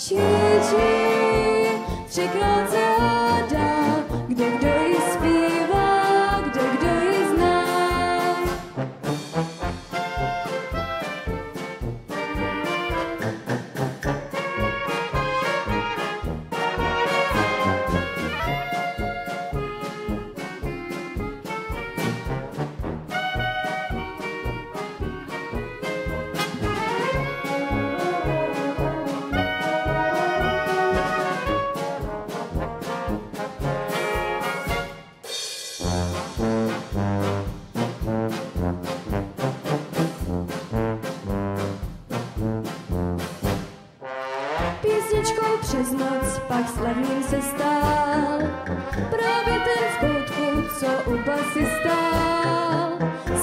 Třikrát se hádá, kdo ji zpívá, kdo ji zná. Písničkou přes noc pak slavným se stál, právě ten v koutku, co u basy stál.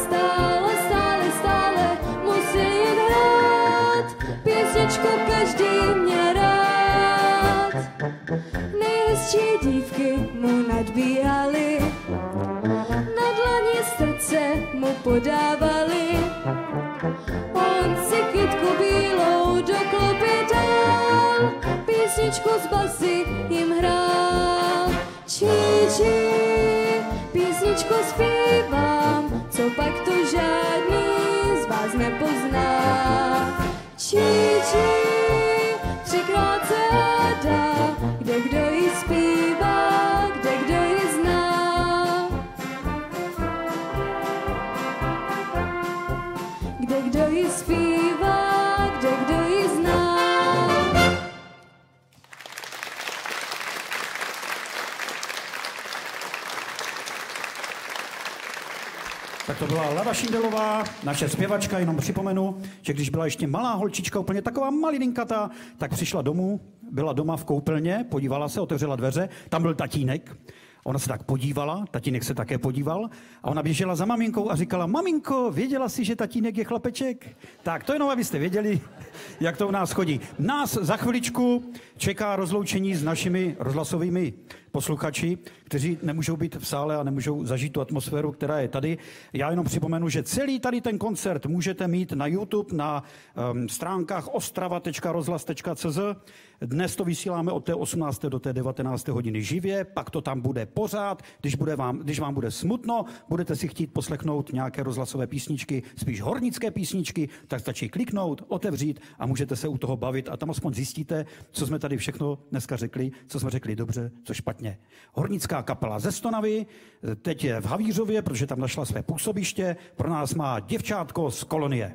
Stále musí jen hrát, písničku každý mě rád. Nejhezčí dívky mu nadbíhaly, na dlani srdce mu podávali. On si kytku bílou do klopy dal, písničku z basy jim hrál. Písničku zpívám, co pak to žádný z vás nepozná. Třikrát se hádá, kdo ji zpívá, kdo ji zná. Kdo ji zpívá, kdo ji zná. Tak to byla Lada Šindelová, naše zpěvačka, jenom připomenu, že když byla ještě malá holčička, úplně taková malininkatá, tak přišla domů, byla doma v koupelně, podívala se, otevřela dveře, tam byl tatínek, ona se tak podívala, tatínek se také podíval a ona běžela za maminkou a říkala, maminko, věděla jsi, že tatínek je chlapeček? Tak to jenom, abyste věděli, jak to u nás chodí. Nás za chviličku čeká rozloučení s našimi rozhlasovými posluchači, kteří nemůžou být v sále a nemůžou zažít tu atmosféru, která je tady. Já jenom připomenu, že celý tady ten koncert můžete mít na YouTube, na stránkách ostrava.rozhlas.cz. Dnes to vysíláme od té 18. do té 19. hodiny živě, pak to tam bude pořád. Když vám bude smutno, budete si chtít poslechnout nějaké rozhlasové písničky, spíš hornické písničky, tak stačí kliknout, otevřít a můžete se u toho bavit a tam aspoň zjistíte, co jsme tady všechno dneska řekli, co jsme řekli dobře, co špatně. Hornická kapela ze Stonavy, teď je v Havířově, protože tam našla své působiště, pro nás má děvčátko z Kolonie.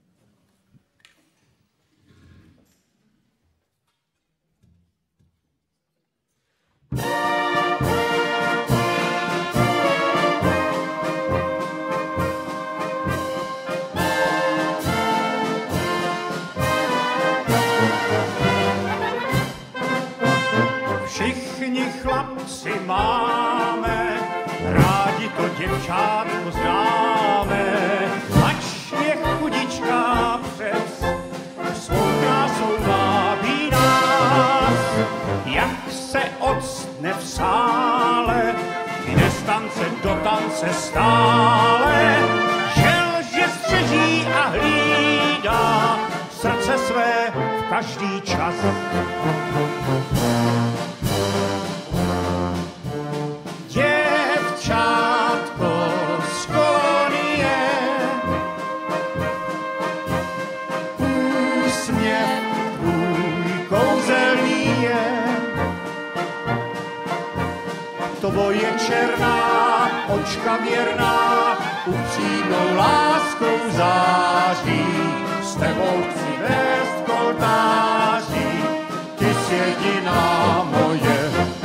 Všichni chlapci máme, rádi to děvčátko známe, ač je chudička přes svou krásou vábí nás. Jak se octne v sále, jde z tance do tance stále, že střeží a hlídá srdce své v každý čas. Děvčátko z Kolonie, úsměv tvůj kouzelný je, tvoje černá očka věrná upřímnou láskou září, s tebou chci vést k oltáři, ty jsi jediná moje.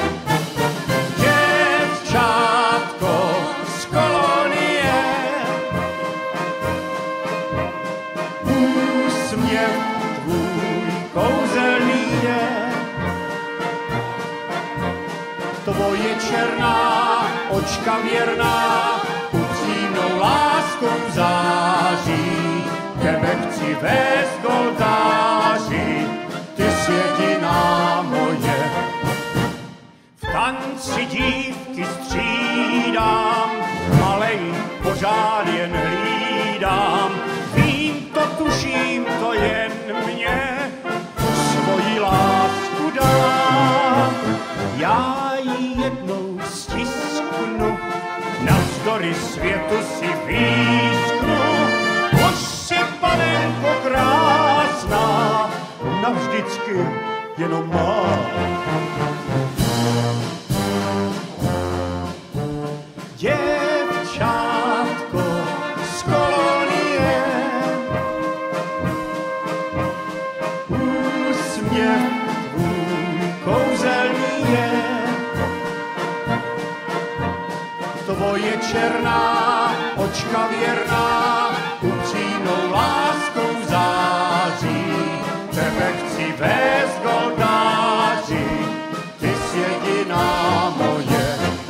Tvoje černá očka věrná upřímnou láskou září, tebe chci vést k oltáři, ty jsi jediná moje. V tanci dívky střídám, malej pořád jen hlídám, vím to, tuším to jen mě, svoji lásku dám. Já ji jednou stisknu, navzdory světu si výsknu. Už si, panenko krásná, navždycky jenom má. Děvčátko z Kolonie, úsměv tvůj kouzelný je, tvoje černá očka věrná upřímnou láskou září, tebe chci vést k oltáři, ty jsi jediná moje.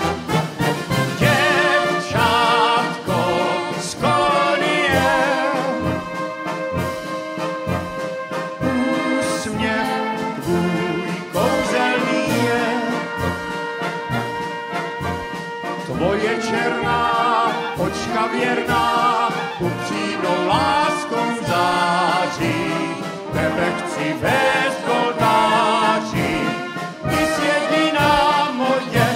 Děvčátko z Kolonie, úsměv tvůj kouzelný je, tvoje černá očka věrná upřímnou láskou září, tebe chci vést k oltáři, ty jsi jediná moje.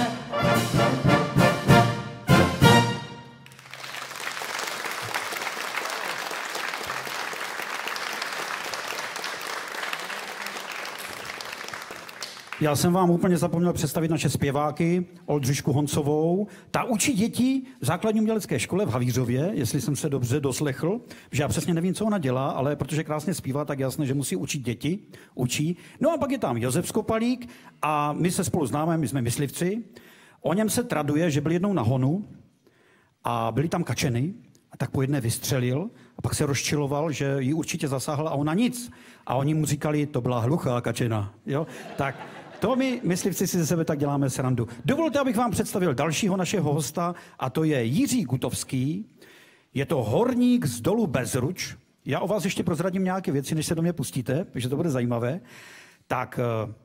Já jsem vám úplně zapomněl představit naše zpěváky, Oldřišku Honcovou. Ta učí děti v základní umělecké škole v Havířově, jestli jsem se dobře doslechl, že já přesně nevím, co ona dělá, ale protože krásně zpívá, tak jasné, že musí učit děti. Učí. No a pak je tam Josef Skopalík a my se spolu známe, my jsme myslivci. O něm se traduje, že byl jednou na honu a byly tam kačeny a tak po jedné vystřelil a pak se rozčiloval, že ji určitě zasáhl a ona nic. A oni mu říkali, to byla hluchá kačena. Jo? Tak to my myslivci si ze sebe tak děláme srandu. Dovolte, abych vám představil dalšího našeho hosta a to je Jiří Gutovský. Je to horník z dolu Bezruč. Já o vás ještě prozradím nějaké věci, než se do mě pustíte, protože to bude zajímavé. Tak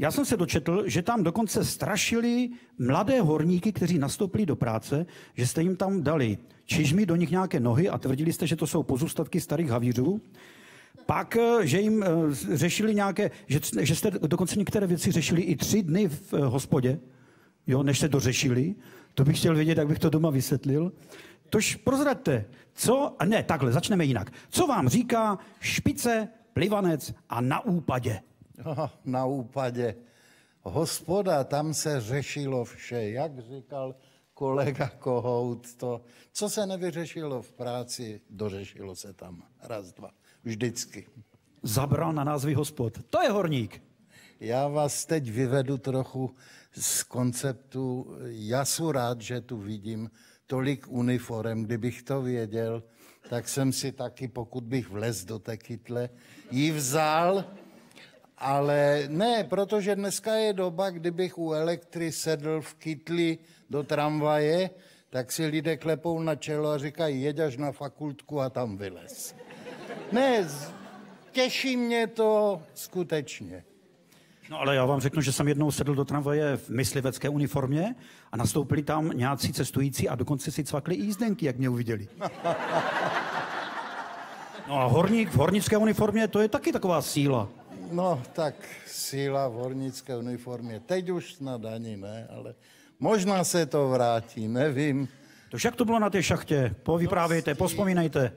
Já jsem se dočetl, že tam dokonce strašili mladé horníky, kteří nastoupili do práce, že jste jim tam dali čižmy do nich nějaké nohy a tvrdili jste, že to jsou pozůstatky starých havířů. Pak, že jim řešili nějaké, že jste dokonce některé věci řešili i 3 dny v hospodě, jo, než se dořešili. To bych chtěl vědět, jak bych to doma vysvětlil. Tož prozraďte, co, a ne, takhle, začneme jinak. Co vám říká Špice, Plivanec a Na úpadě? Na úpadě. Hospoda, tam se řešilo vše, jak říkal kolega Kohout, to, co se nevyřešilo v práci, dořešilo se tam. Raz, dva. Vždycky. Zabral na názvy hospod. To je horník. Já vás teď vyvedu trochu z konceptu. Já jsem rád, že tu vidím tolik uniform. Kdybych to věděl, tak jsem si taky, pokud bych vlez do té kytle, ji vzal. Ale ne, protože dneska je doba, kdybych u elektry sedl v kytli do tramvaje, tak si lidé klepou na čelo a říkají, jeď až na fakultku a tam vylez. Ne, těší mě to skutečně. No ale já vám řeknu, že jsem jednou sedl do tramvaje v myslivecké uniformě a nastoupili tam nějací cestující a dokonce si cvakli i jízdenky, jak mě uviděli. No a horník v hornické uniformě, to je taky taková síla. No tak síla v hornické uniformě. Teď už snad ani ne, ale možná se to vrátí, nevím. Tož jak to bylo na té šachtě? Povyprávějte, pospomínejte.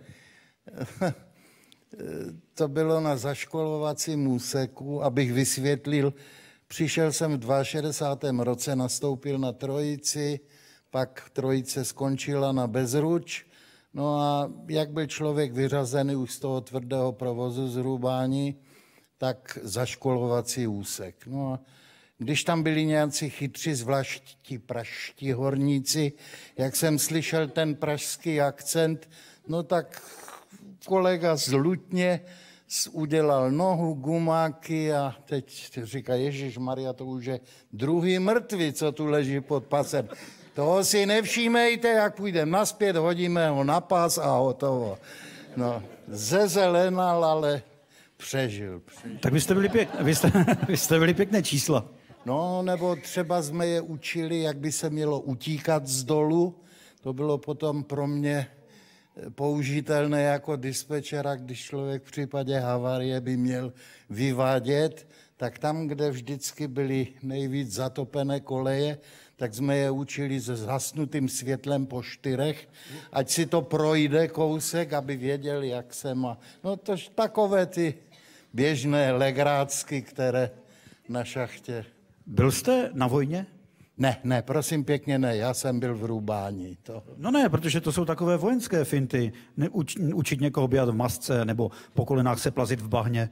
To bylo na zaškolovacím úseku, abych vysvětlil. Přišel jsem v 62. roce, nastoupil na trojici, pak trojice skončila na Bezruč. No a jak byl člověk vyřazený už z toho tvrdého provozu zhrubání, tak zaškolovací úsek. No a když tam byli nějací chytři, zvlášť ti pražští horníci, jak jsem slyšel ten pražský akcent, no tak kolega z Lutně udělal nohu, gumáky a teď říká, Ježišmarja, to už je druhý mrtvý, co tu leží pod pasem. Toho si nevšímejte, jak půjdeme nazpět, hodíme ho na pás a hotovo. No, zezelenal, ale přežil. Tak vy jste byli pěkné čísla. No, nebo třeba jsme je učili, jak by se mělo utíkat z dolu. To bylo potom pro mě použitelné jako dispečera, když člověk v případě havárie by měl vyvádět, tak tam, kde vždycky byly nejvíc zatopené koleje, tak jsme je učili se zhasnutým světlem po 4, ať si to projde kousek, aby věděl, jak se má. No to takové ty běžné legrácky, které na šachtě. Byl jste na vojně? Ne, prosím pěkně ne, já jsem byl v rubání. No ne, protože to jsou takové vojenské finty. Učit někoho běhat v masce nebo po kolenách se plazit v bahně.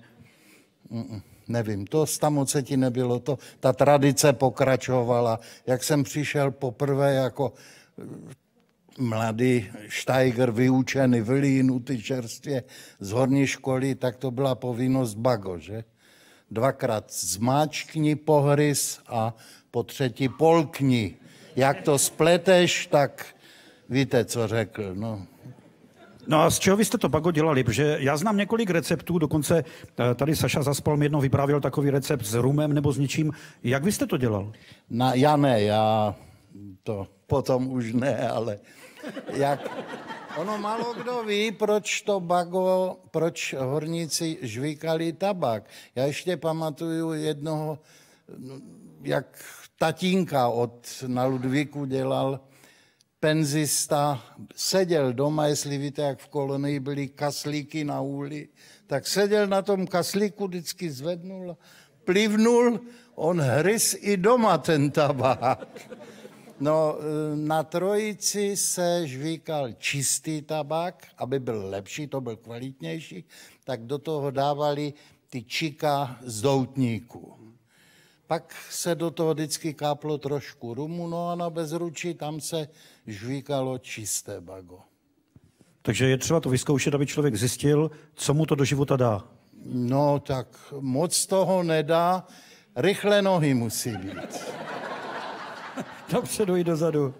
Nevím, to stamoceti nebylo, ta tradice pokračovala. Jak jsem přišel poprvé jako mladý Steiger, vyučený v Línu, ty čerstvě z horní školy, tak to byla povinnost bago, že? 2krát zmáčkni, pohryz a po 3 polkni. Jak to spleteš, tak víte, co řekl, no. No a z čeho vy jste to bago dělali? Protože já znám několik receptů, dokonce tady Saša Zaspal mi jednou vyprávěl takový recept s rumem nebo s něčím. Jak vy jste to dělal? Já to potom už ne, ale jak... Ono málo kdo ví, proč horníci žvíkali tabák. Já ještě pamatuju jednoho, jak tatínka na Ludvíku dělal, penzista, seděl doma, jestli víte, jak v kolonii byly kaslíky na úli, tak seděl na tom kaslíku, vždycky zvednul, plivnul, on hryz i doma ten tabák. No, na trojici se žvíkal čistý tabák, aby byl lepší, to byl kvalitnější, tak do toho dávali ty čika z doutníků. Pak se do toho vždycky káplo trošku rumu, no a na Bezruči tam se žvíkalo čisté bago. Takže je třeba to vyzkoušet, aby člověk zjistil, co mu to do života dá. No tak moc toho nedá, rychle nohy musí být. Dopředu i dozadu.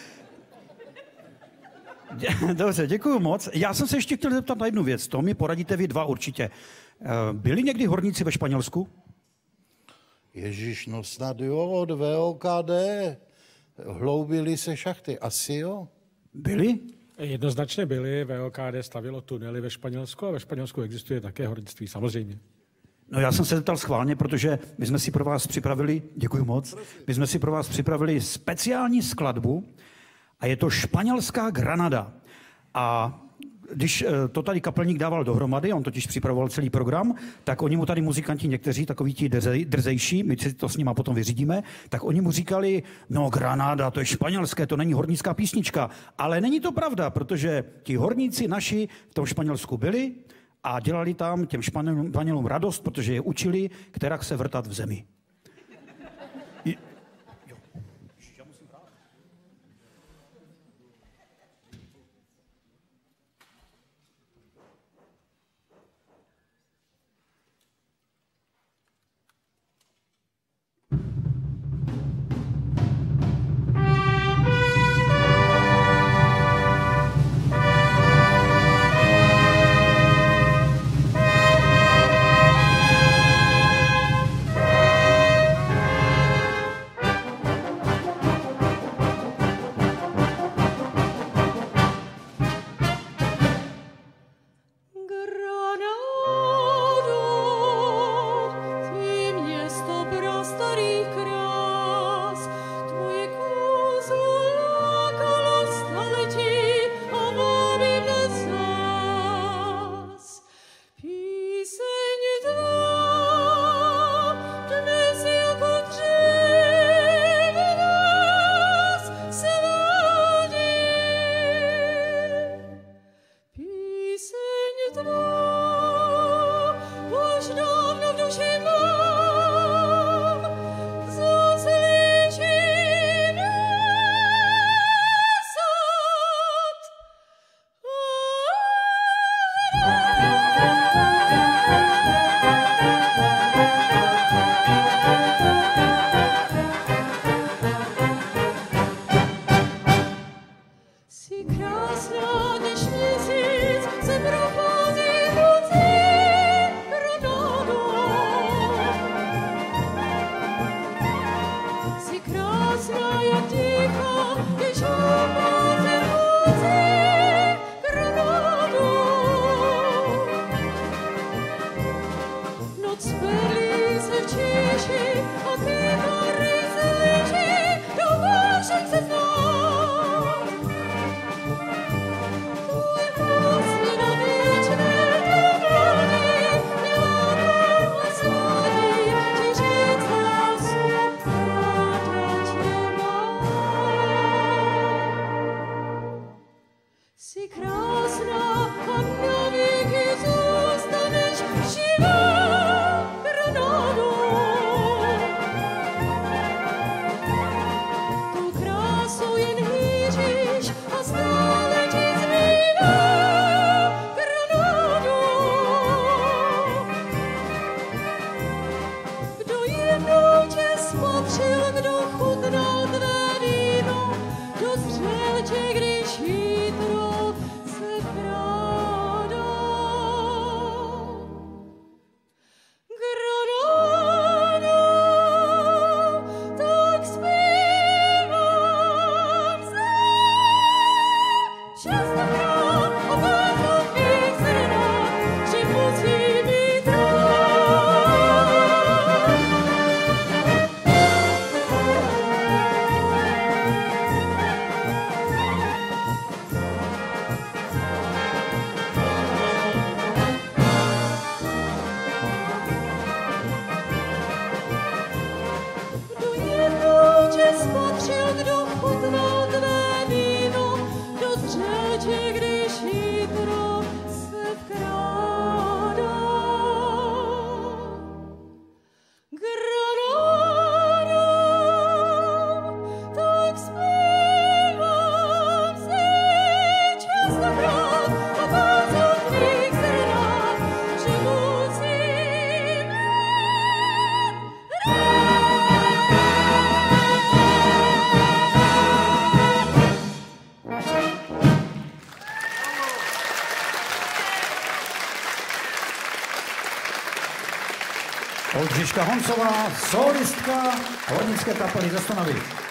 Dobře, děkuju moc. Já jsem se ještě chtěl zeptat na jednu věc. To mi poradíte vy dva určitě. Byli někdy horníci ve Španělsku? Ježíš, no snad jo, od VOKD. Hloubily se šachty. Asi jo? Byly? Jednoznačně byly. VOKD stavilo tunely ve Španělsku a ve Španělsku existuje také hornictví, samozřejmě. No já jsem se zeptal schválně, protože my jsme si pro vás připravili, děkuji moc, my jsme si pro vás připravili speciální skladbu a je to španělská Granada. A když to tady kapelník dával dohromady, on totiž připravoval celý program, tak oni mu tady muzikanti někteří, takoví ti drzejší, my si to s nima potom vyřídíme, tak oni mu říkali, no Granada, to je španělské, to není hornická písnička. Ale není to pravda, protože ti horníci naši v tom Španělsku byli a dělali tam těm Španělům radost, protože je učili, kterak se vrtat v zemi. Eliška Honcová, solistka hornické kapely ze Stonavy.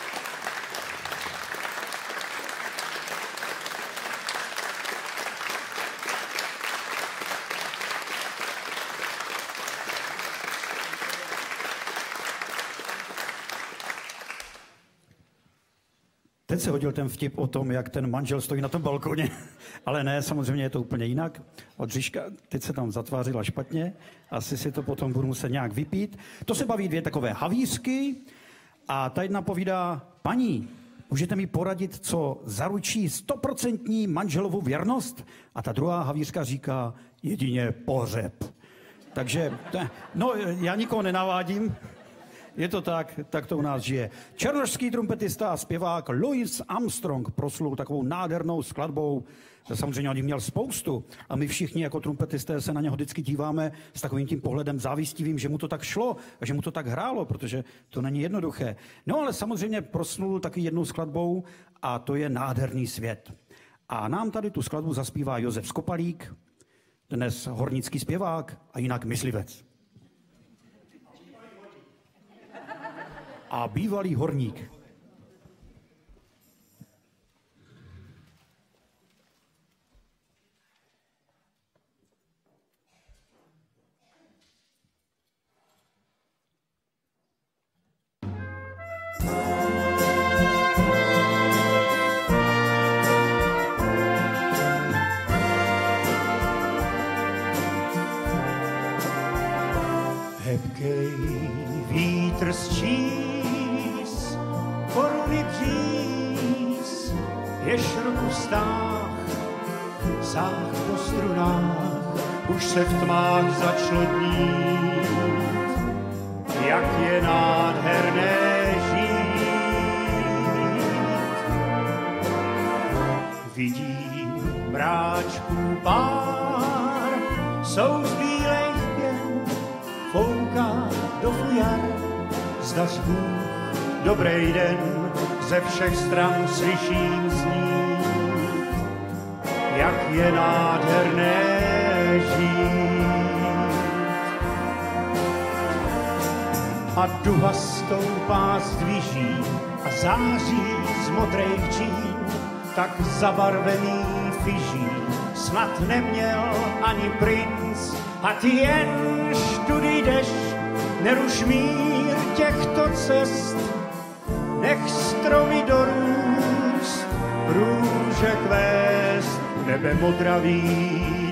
Teď se hodil ten vtip o tom, jak ten manžel stojí na tom balkoně, ale ne, samozřejmě je to úplně jinak. Od Žižka, teď se tam zatvářila špatně, asi si to potom budu muset nějak vypít. To se baví dvě takové havířky a ta jedna povídá, paní, můžete mi poradit, co zaručí 100% manželovu věrnost? A ta druhá havířka říká, jedině pohřeb. Takže, no, já nikoho nenavádím. Je to tak to u nás žije. Černošský trumpetista a zpěvák Louis Armstrong proslul takovou nádhernou skladbou. Samozřejmě on jich měl spoustu a my všichni jako trumpetisté se na něho vždycky díváme s takovým tím pohledem závistivým, že mu to tak šlo a že mu to tak hrálo, protože to není jednoduché. No ale samozřejmě proslul taky jednou skladbou a to je Nádherný svět. A nám tady tu skladbu zaspívá Josef Skopalík, dnes hornický zpěvák a jinak myslivec. A bývalý horník. Hebkej vítr zčís, koruny bříz, jež ruku stáh, sáh po strunách, už se v tmách začalo dnít, jak je nádherné žít. Vidím mráčků pár, jsou z bílejch pěn, fouká do fujar, zdař Bůh, dobrý den, ze všech stran slyším znít, jak je nádherné žít. A duha stoupá, zdviží a září z modrých džín, tak zabarvený fiží snad neměl ani princ. A ty jenž tudy jdeš, neruš mír těchto cest, nech stromy dorůst, růže kvést, nebe modravý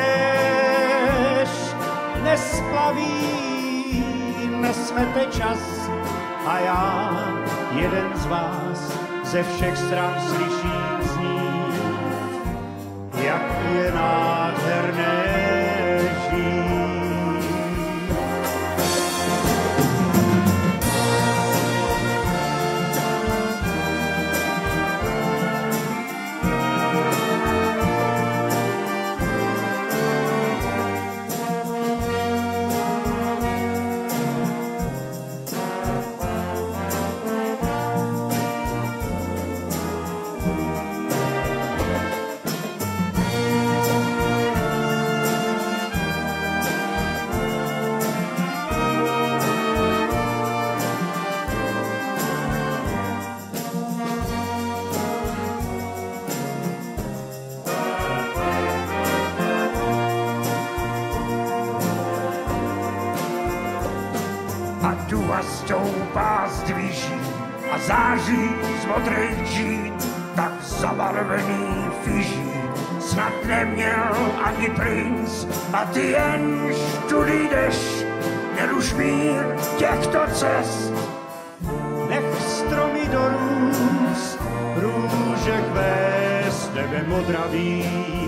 déšť nesplaví, nesmete čas a já, jeden z vás, ze všech stran slyším znít, jak je nádherné žít. Stoupá, zdvíží a září z modrých džín, tak zabarvený fiží snad neměl ani princ. A ty jenž tudy jdeš, neruš mír těchto cest, nech stromy dorůst, růže kvést, nebe modravý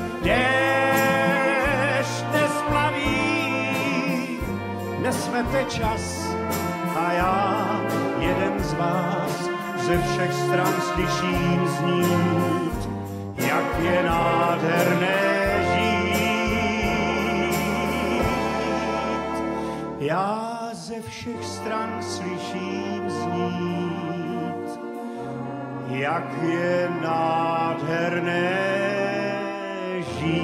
déšť nesplaví, nesmete čas a já, jeden z vás, ze všech stran slyším znít, jak je nádherné žít. Já ze všech stran slyším znít, jak je nádherné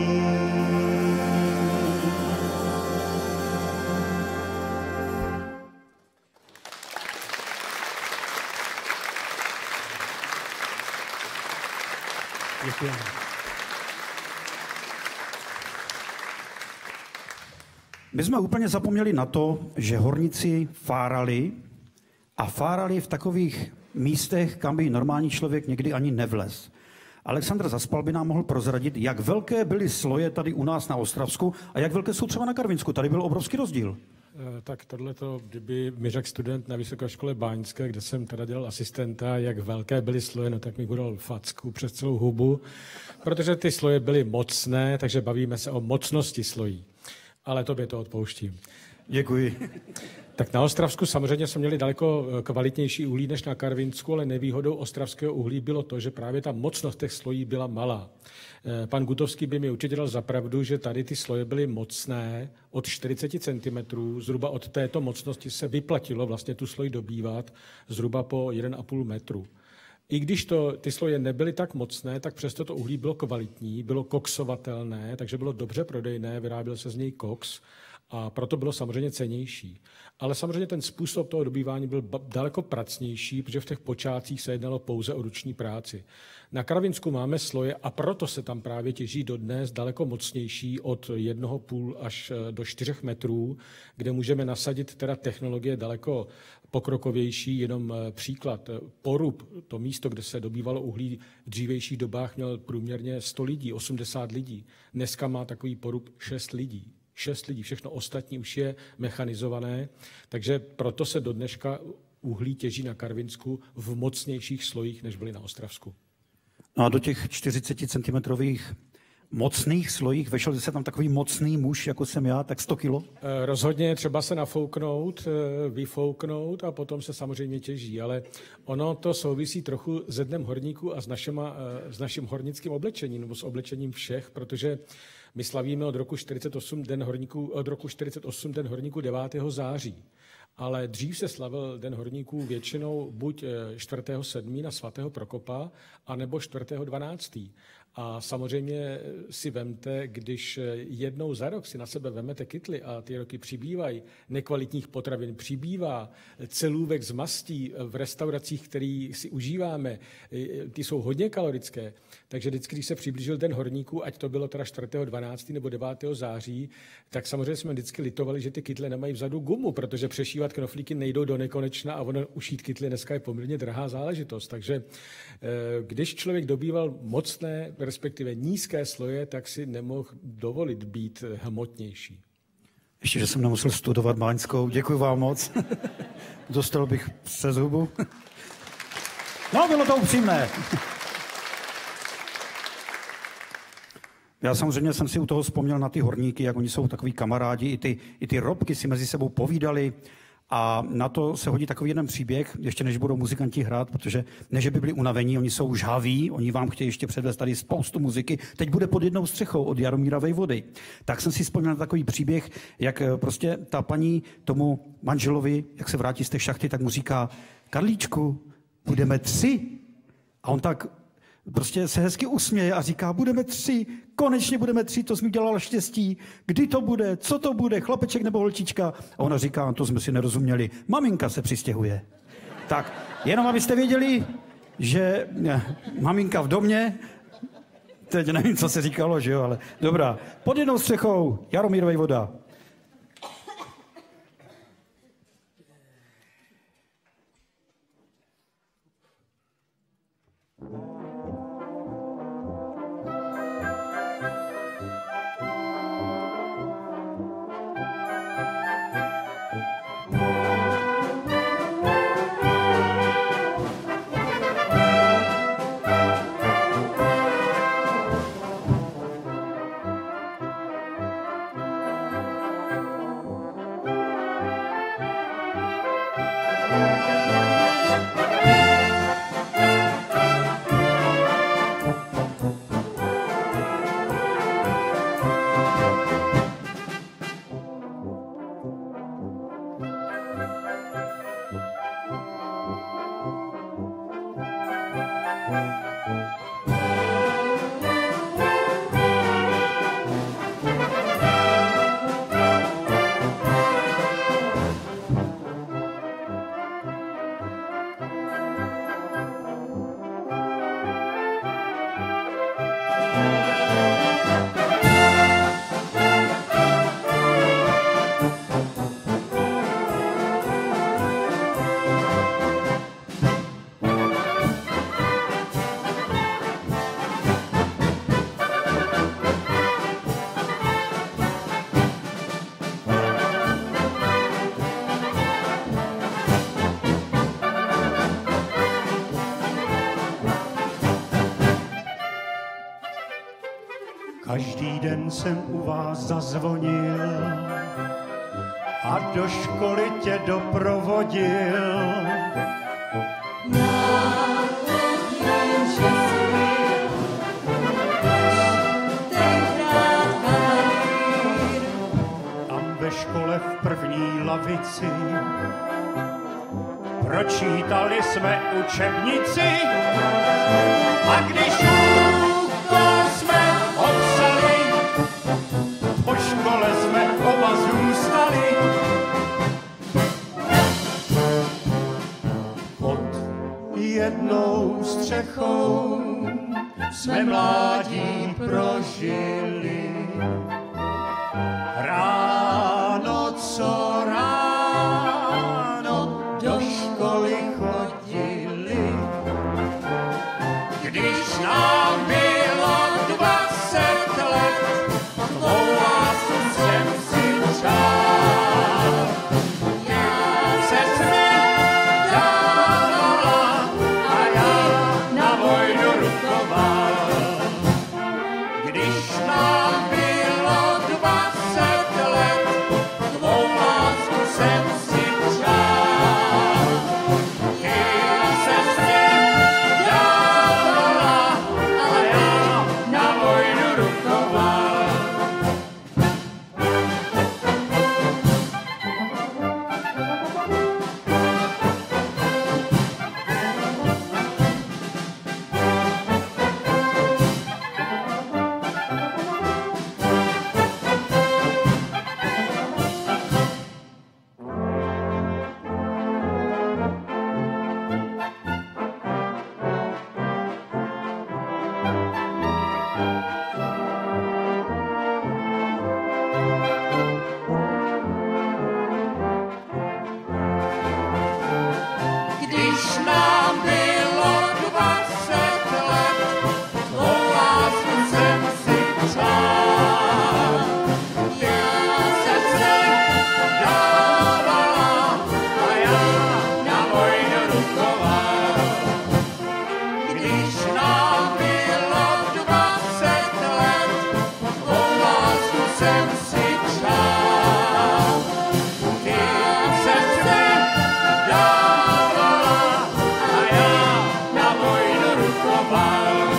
žít. Děkuji. My jsme úplně zapomněli na to, že horníci fárali a fárali v takových místech, kam by normální člověk někdy ani nevlez. Alexandr Zaspal by nám mohl prozradit, jak velké byly sloje tady u nás na Ostravsku a jak velké jsou třeba na Karvinsku. Tady byl obrovský rozdíl. Tak tohleto, kdyby mi řekl student na Vysoké škole báňské, kde jsem teda dělal asistenta, jak velké byly sloje, no tak mi budal facku přes celou hubu, protože ty sloje byly mocné, takže bavíme se o mocnosti slojí. Ale tobě to odpouštím. Děkuji. Tak na Ostravsku samozřejmě jsme měli daleko kvalitnější uhlí než na Karvinsku, ale nevýhodou ostravského uhlí bylo to, že právě ta mocnost těch slojí byla malá. Pan Gutovský by mi určitě dal za pravdu, že tady ty sloje byly mocné od 40 cm. Zhruba od této mocnosti se vyplatilo vlastně tu sloj dobývat zhruba po 1,5 metru. I když ty sloje nebyly tak mocné, tak přesto to uhlí bylo kvalitní, bylo koksovatelné, takže bylo dobře prodejné, vyráběl se z něj koks a proto bylo samozřejmě cennější. Ale samozřejmě ten způsob toho dobývání byl daleko pracnější, protože v těch počátcích se jednalo pouze o ruční práci. Na Karvinsku máme sloje a proto se tam právě těží dodnes daleko mocnější od 1,5 až do 4 metrů, kde můžeme nasadit teda technologie daleko pokrokovější. Jenom příklad. Porub, to místo, kde se dobývalo uhlí v dřívějších dobách, měl průměrně 100 lidí, 80 lidí. Dneska má takový porub 6 lidí. 6 lidí, všechno ostatní už je mechanizované, takže proto se do dneška uhlí těží na Karvinsku v mocnějších slojích, než byly na Ostravsku. No a do těch 40 cm mocných slojích vešel se tam takový mocný muž, jako jsem já, tak 100 kilo? Rozhodně třeba se nafouknout, vyfouknout a potom se samozřejmě těží, ale ono to souvisí trochu se Dnem horníků a s naším hornickým oblečením, nebo s oblečením všech, protože my slavíme od roku 48 Den horníků 9. září. Ale dřív se slavil Den horníků většinou buď 4.7. na svatého Prokopa, anebo 4.12. A samozřejmě si vemte, když jednou za rok si na sebe vemete kytly a ty roky přibývají, nekvalitních potravin přibývá, celůvek z mastí v restauracích, který si užíváme, ty jsou hodně kalorické, takže vždycky, když se přiblížil Den horníků, ať to bylo teda 4.12. nebo 9. září, tak samozřejmě jsme vždycky litovali, že ty kytle nemají vzadu gumu, protože přešívat knoflíky nejdou do nekonečna a ono ušít kytly dneska je poměrně drahá záležitost. Takže když člověk dobýval mocné, respektive nízké sloje, tak si nemohl dovolit být hmotnější. Ještě, že jsem nemusel studovat báňskou. Děkuji vám moc. Dostal bych přes hubu. No, bylo to upřímné. Já samozřejmě jsem si u toho vzpomněl na ty horníky, jak oni jsou takový kamarádi, i ty robky si mezi sebou povídali. A na to se hodí takový jeden příběh, ještě než budou muzikanti hrát, protože ne, že by byli unavení, oni jsou žhaví, oni vám chtějí ještě předvést tady spoustu muziky. Teď bude Pod jednou střechou od Jaromíra Vejvody. Tak jsem si vzpomněl na takový příběh, jak prostě ta paní tomu manželovi, jak se vrátí z té šachty, tak mu říká: Karlíčku, budeme 3. A on tak prostě se hezky usměje a říká: budeme 3, konečně budeme 3, to jsi mi dělal štěstí. Kdy to bude, co to bude, chlapeček nebo holčička? A ona říká: to jsme si nerozuměli, maminka se přistěhuje. Tak, jenom abyste věděli, že maminka v domě, teď nevím, co se říkalo, že jo, ale dobrá. Pod jednou střechou, Jaromír Vejvoda. Každý den jsem u vás zazvonil a do školy tě doprovodil. Tam ve škole v první lavici pročítali jsme učebnici a když úkol jsme obsali, po škole jsme oba zůstali. Pod jednou střechou jsme mládí prožili. Ráno co ráno do školy chodili. Když nám bylo 20 let, tvou lásku jsem si přál. Já se smět dávala a já na vojnu rukoval. Když nám bylo 20 let, tvou lásku jsem si přál. Ty se smět dávala a já na vojnu rukoval. Když nám bylo 20 let, tvou lásku jsem si přál. Já se smět dávala a já na vojnu rukoval. Když nám bylo 20 let, tvou lásku jsem si přál. Ty se smět dávala a já na vojnu rukoval.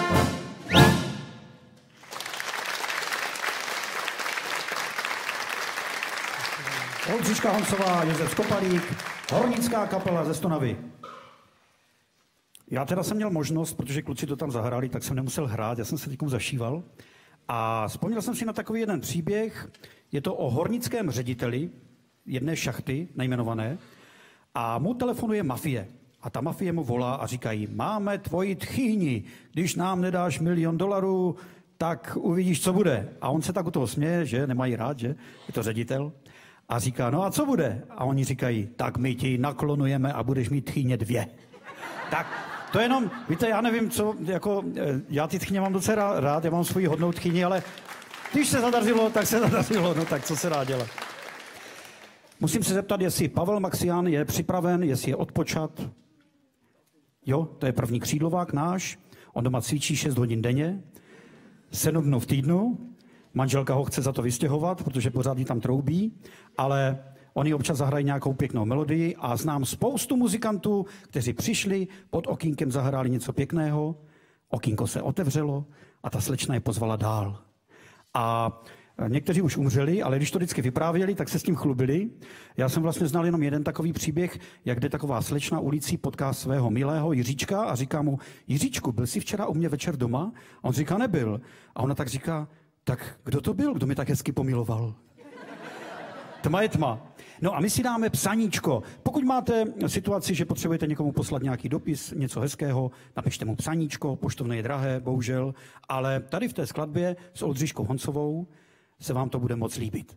Oldřiška Hansová, Josef Skopalík, hornická kapela ze Stonavy. Já teda jsem měl možnost, protože kluci to tam zahráli, tak jsem nemusel hrát, já jsem se teď zašíval. A vzpomněl jsem si na takový jeden příběh, je to o hornickém řediteli jedné šachty, nejmenované, a mu telefonuje mafie. A ta mafie mu volá a říkají, máme tvoji tchýni, když nám nedáš $1 000 000, tak uvidíš, co bude. A on se tak u toho směje, že nemají rád, že je to ředitel. A říká, no a co bude? A oni říkají, tak my ti naklonujeme a budeš mít tchýně 2. Tak to jenom, víte, já nevím, co, jako, já ty tchýně mám docela rád, já mám svoji hodnou tchýni, ale když se zadařilo, tak se zadařilo, no tak co se dá dělat. Musím se zeptat, jestli Pavel Maxián je připraven, jestli je odpočat. Jo, to je první křídlovák náš, on doma cvičí 6 hodin denně, 7 dnů v týdnu, manželka ho chce za to vystěhovat, protože pořád jí tam troubí, ale oni občas zahrají nějakou pěknou melodii a znám spoustu muzikantů, kteří přišli, pod okýnkem zahráli něco pěkného, okýnko se otevřelo a ta slečna je pozvala dál. A někteří už umřeli, ale když to vždycky vyprávěli, tak se s tím chlubili. Já jsem vlastně znal jenom jeden takový příběh, jak jde taková slečna ulicí, potká svého milého Jiříčka a říká mu, Jiříčku, byl jsi včera u mě večer doma? A on říká, nebyl. A ona tak říká, tak kdo to byl, kdo mi tak hezky pomiloval? Tma je tma. No a my si dáme psaníčko. Pokud máte situaci, že potřebujete někomu poslat nějaký dopis, něco hezkého, napište mu psaníčko, poštovné je drahé, bohužel, ale tady v té skladbě s Oldřiškou Hansovou se vám to bude moc líbit.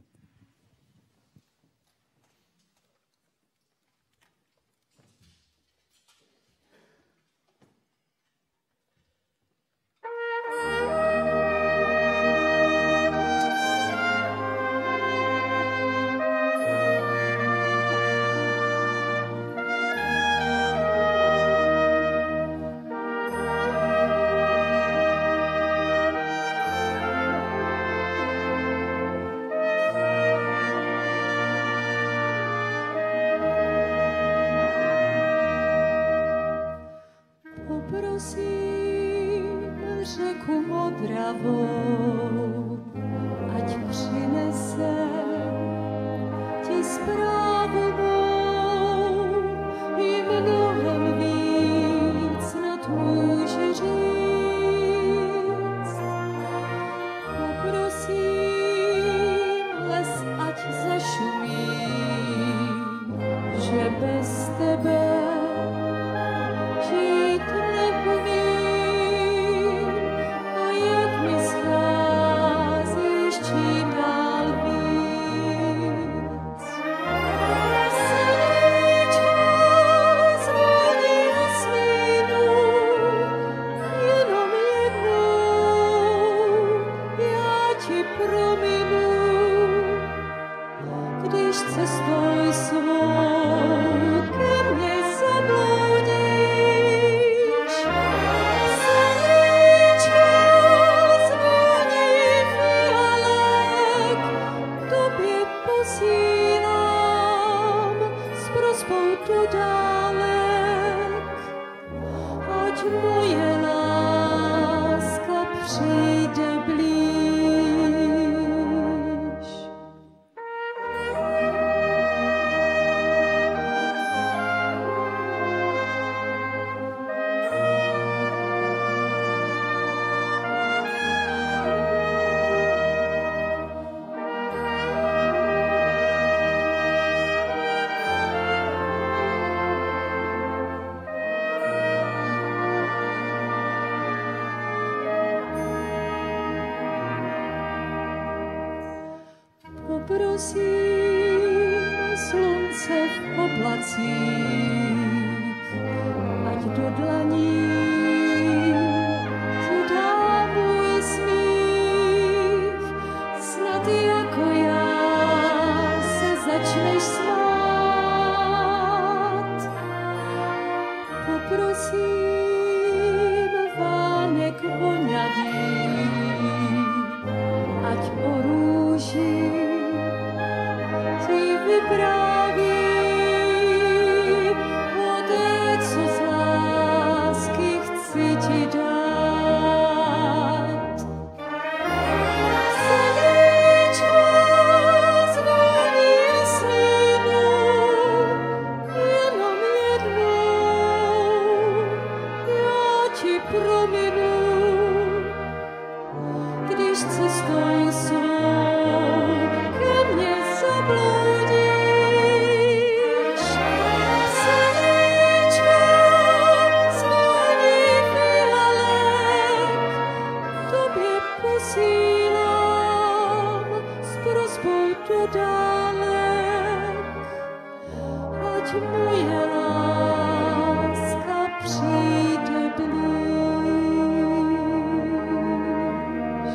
Poprosím řeku modravou, ať přinese ti zprávu mou, i mnohem víc nad může říct. Poprosím les, ať zašumí, že bez tebe žít neumím, a jak mi scházíš čím dál víc. Srdíčko zvoní svínu, jenom jednou já ti prominu, když cestou svou ke mně zabloudíš. Srdíčko zvoní fialek, tobě posílám s prosbou do dálek, ať moje láska přijde blíž. Poprosím slunce v oblacích, ať do dlaní ti dá můj smích, snad jako já se začneš smát. Poprosím vánek voňavý, ať o růži ti vypráví o té, co z lásky chci ti dát. Srdíčko zvoní slínu, jenom jednou já ti prominu, když cestou svou ke mně zabloudíš. Srdíčko zvoní fialek, tobě posílám s prosbou do dálek, ať moje láska přijde blíž.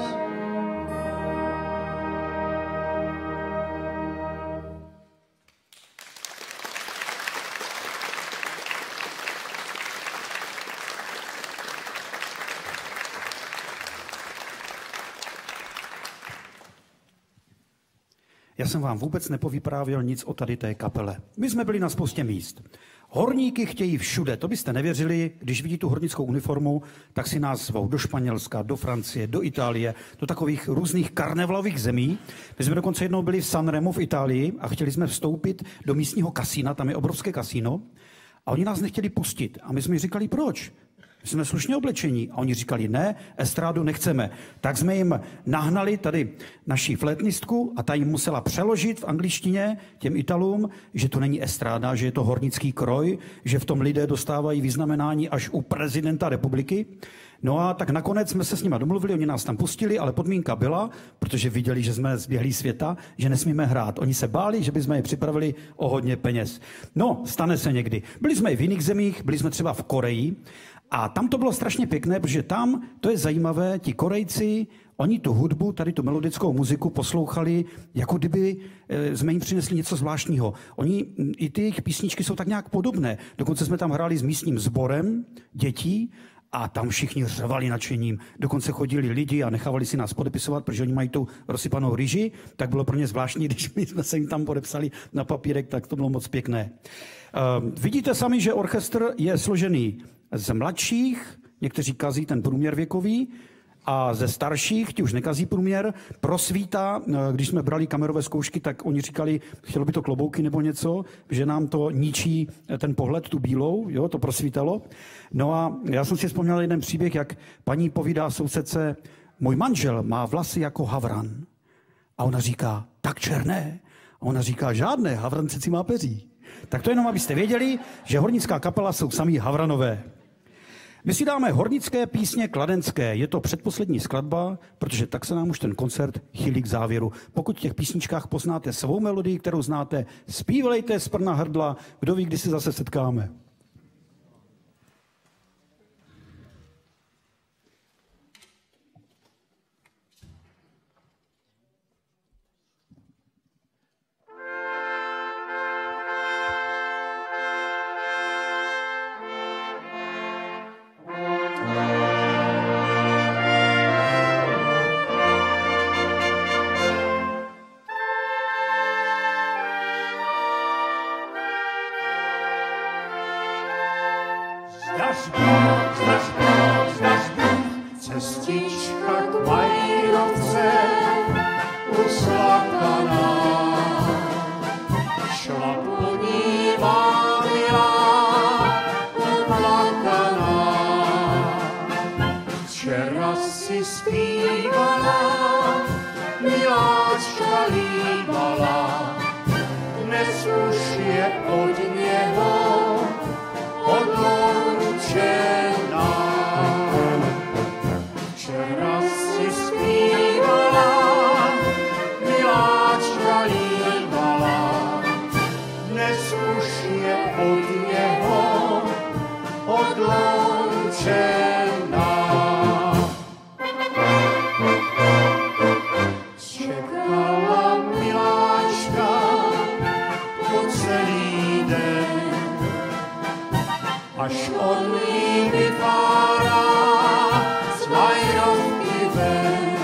Já jsem vám vůbec nepovyprávěl nic o tady té kapele. My jsme byli na spoustě míst. Horníky chtějí všude, to byste nevěřili, když vidí tu hornickou uniformu, tak si nás zvou do Španělska, do Francie, do Itálie, do takových různých karnevalových zemí. My jsme dokonce jednou byli v Sanremu v Itálii a chtěli jsme vstoupit do místního kasína, tam je obrovské kasíno, a oni nás nechtěli pustit. A my jsme říkali, proč? My jsme slušně oblečení. A oni říkali, ne, estrádu nechceme. Tak jsme jim nahnali tady naši flétnistku a ta jim musela přeložit v angličtině těm Italům, že to není estráda, že je to hornický kroj, že v tom lidé dostávají vyznamenání až u prezidenta republiky. No a tak nakonec jsme se s nima domluvili, oni nás tam pustili, ale podmínka byla, protože viděli, že jsme zběhlí světa, že nesmíme hrát. Oni se báli, že bychom je připravili o hodně peněz. No, stane se někdy. Byli jsme i v jiných zemích, byli jsme třeba v Koreji a tam to bylo strašně pěkné, protože tam, to je zajímavé, ti Korejci, oni tu hudbu, tady tu melodickou muziku poslouchali, jako kdyby jsme jim přinesli něco zvláštního. Oni, i ty jejich písničky jsou tak nějak podobné. Dokonce jsme tam hráli s místním sborem dětí a tam všichni řvali nadšením. Dokonce chodili lidi a nechávali si nás podepisovat, protože oni mají tu rozsypanou ryži, tak bylo pro ně zvláštní, když my jsme se jim tam podepsali na papírek, tak to bylo moc pěkné. Vidíte sami, že orchestr je složený z mladších někteří kazí ten průměr věkový, a ze starších, ti už nekazí průměr, prosvítá, když jsme brali kamerové zkoušky, tak oni říkali, chtělo by to klobouky nebo něco, že nám to ničí ten pohled, tu bílou, jo, to prosvítalo. No a já jsem si vzpomněl jeden příběh, jak paní povídá sousedce, můj manžel má vlasy jako havran. A ona říká, tak černé. A ona říká, žádné, havran přeci má peří. Tak to jenom, abyste věděli, že hornická kapela jsou samý havranové. My si dáme hornické písně kladenské. Je to předposlední skladba, protože tak se nám už ten koncert chýlí k závěru. Pokud v těch písničkách poznáte svou melodii, kterou znáte, zpívejte z prna hrdla, kdo ví, kdy se zase setkáme. Cestička k Majrovce uslakaná, šla po ní má milá, uplakaná. Včera si zpívala, miláčka líbala, dnes už je od něho odloučená. Včera si zpívala, miláčka líbala, dnes už je od něho odloučená. Čekala miláčka po celý den, až on jí vypárá z Majrovky ven.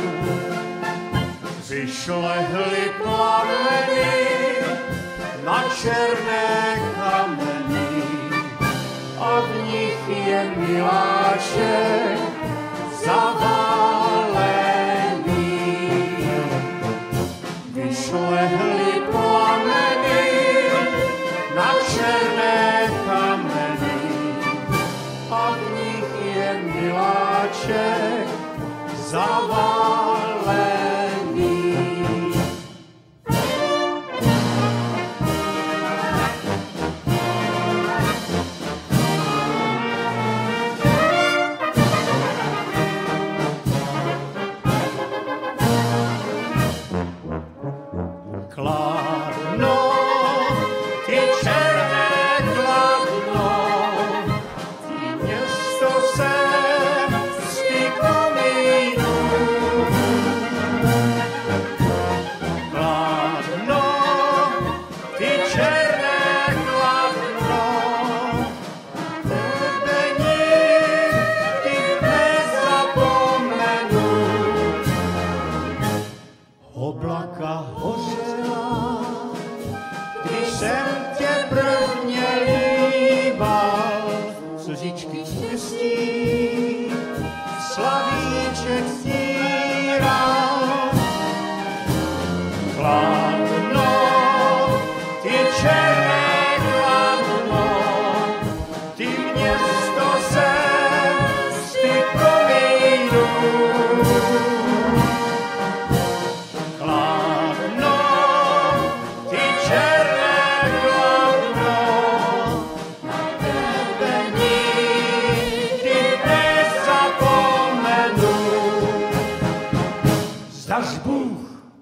Vyšlehly plameny na černé kameny a v nich je miláček zaválený. Vyšlehly plameny na černé kameny a v nich je miláček zaválený. Kladno, ty černé Kladno, ty město se z komínů. Kladno, ty černé Kladno, tebe nikdy nezapomenu. Oblaka hořela, když jsem tě prvně líbal, slzičky štěstí, slavíček stíral. Kladno, ty černé Kladno, ty město se z komínů. Kladno, ty černé Kladno, na tebe nikdy nezapomenu. Zdař Bůh.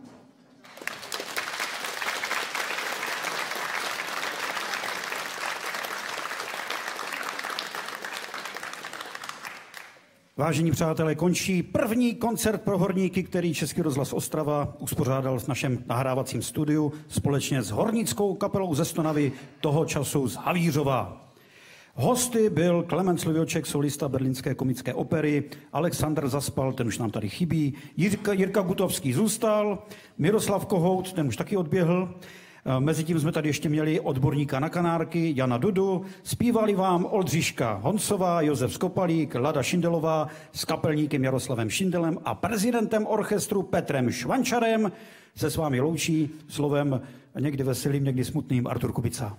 Vážení přátelé, končí první koncert pro horníky, který Český rozhlas Ostrava uspořádal v našem nahrávacím studiu společně s hornickou kapelou ze Stonavy, toho času z Havířova. Hosty byl Klement Slivioček, solista Berlínské komické opery, Alexandr Zaspal, ten už nám tady chybí, Jirka Gutovský zůstal, Miroslav Kohout, ten už taky odběhl, Mezitím jsme tady ještě měli odborníka na kanárky, Jana Dudu, zpívali vám Oldřiška Honcová, Josef Skopalík, Lada Šindelová s kapelníkem Jaroslavem Šindelem a prezidentem orchestru Petrem Švančarem se s vámi loučí slovem někdy veselým, někdy smutným Artur Kubica.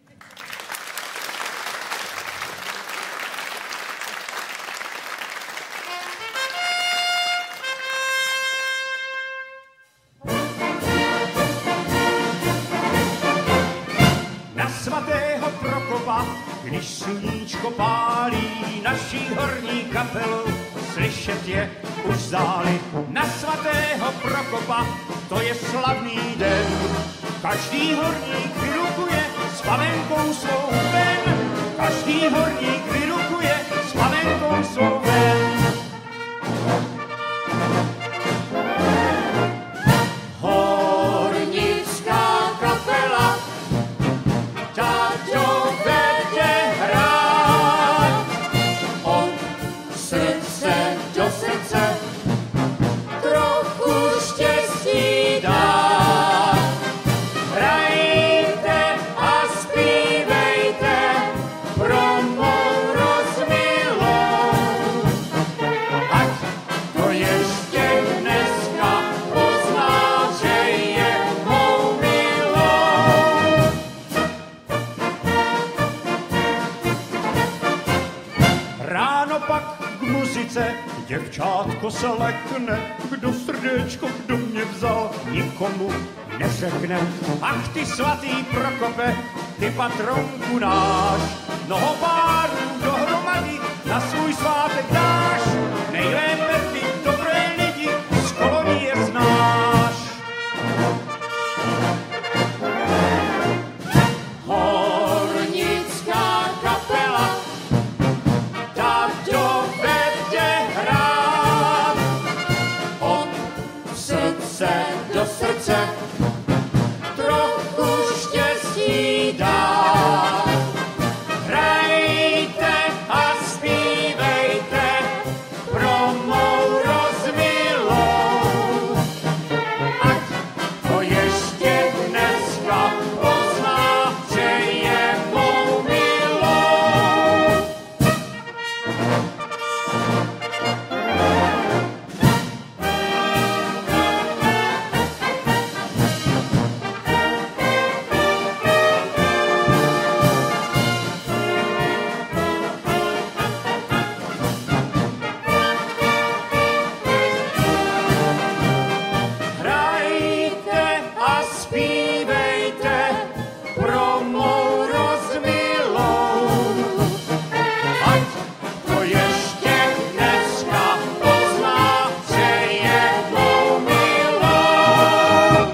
Svatého Prokopa, když sluníčko pálí naší horní kapelu, slyšet je už záli. Na svatého Prokopa, to je slavný den, každý horník vyrukuje s panenkou svou ven, každý horník vyrukuje s panenkou svou ven. Hornická kapela ta dovede hrát od srdce do srdce, trochu štěstí dát. Hrajte a zpívejte pro mou rozmilou, ať to ještě dneska pozná, že je mou milou. Ráno pak k muzice děvčátko se lekne, kdo srdéčko kdo mě vzal, nikomu neřekne. Ach ty svatý Prokope, ty patronku náš, mnoho párů dohromady na svůj svátek dáš, nejlépe ty dobré lidi z kolonie znáš. Hornická kapela, ta dovede hrát od srdce do srdce, trochu štěstí dát. Hrajte a zpívejte pro mou rozmilou, ať to ještě dneska pozná, že je mou milou. Hrajte a zpívejte pro mou rozmilou, ať to ještě dneska pozná, že je mou milou.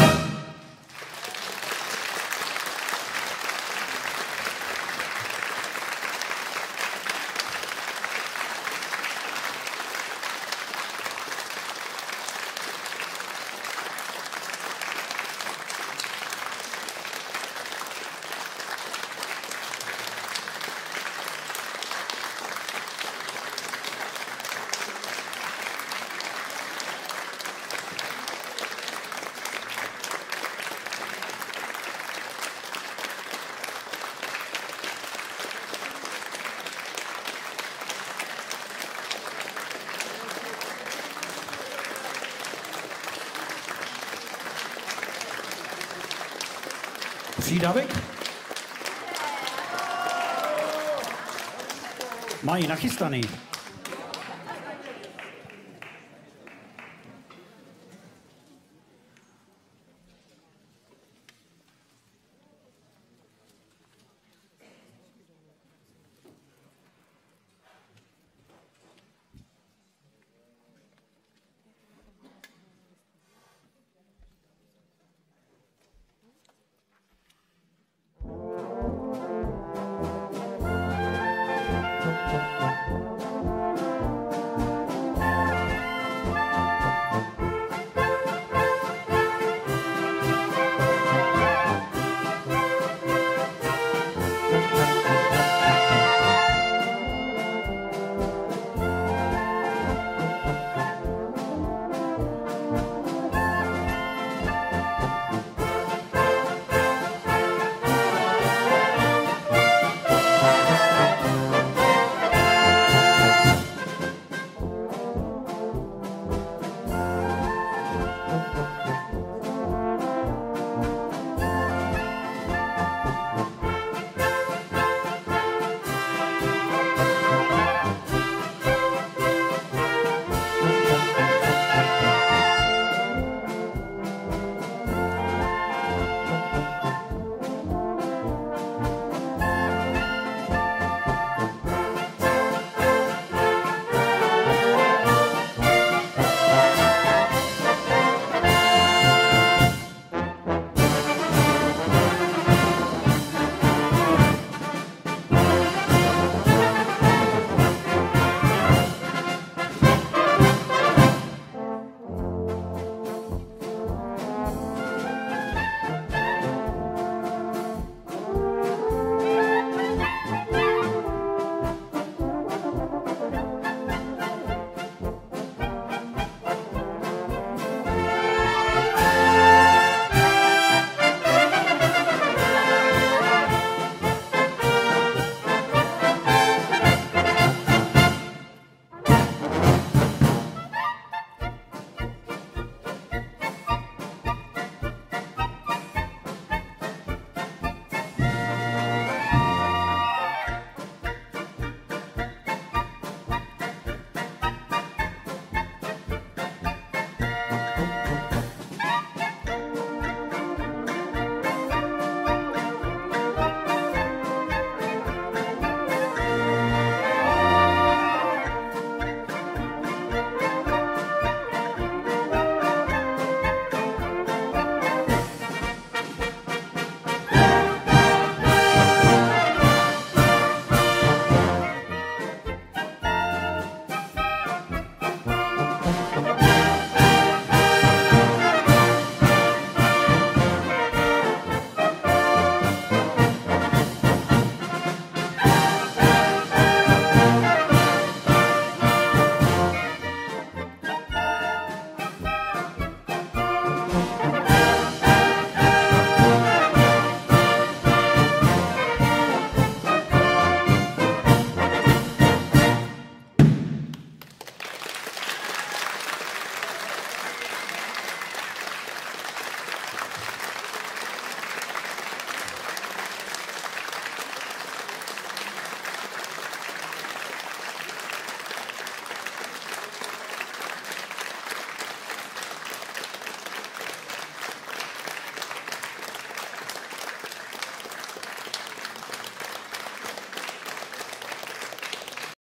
Přídavek? Mají nachystaný.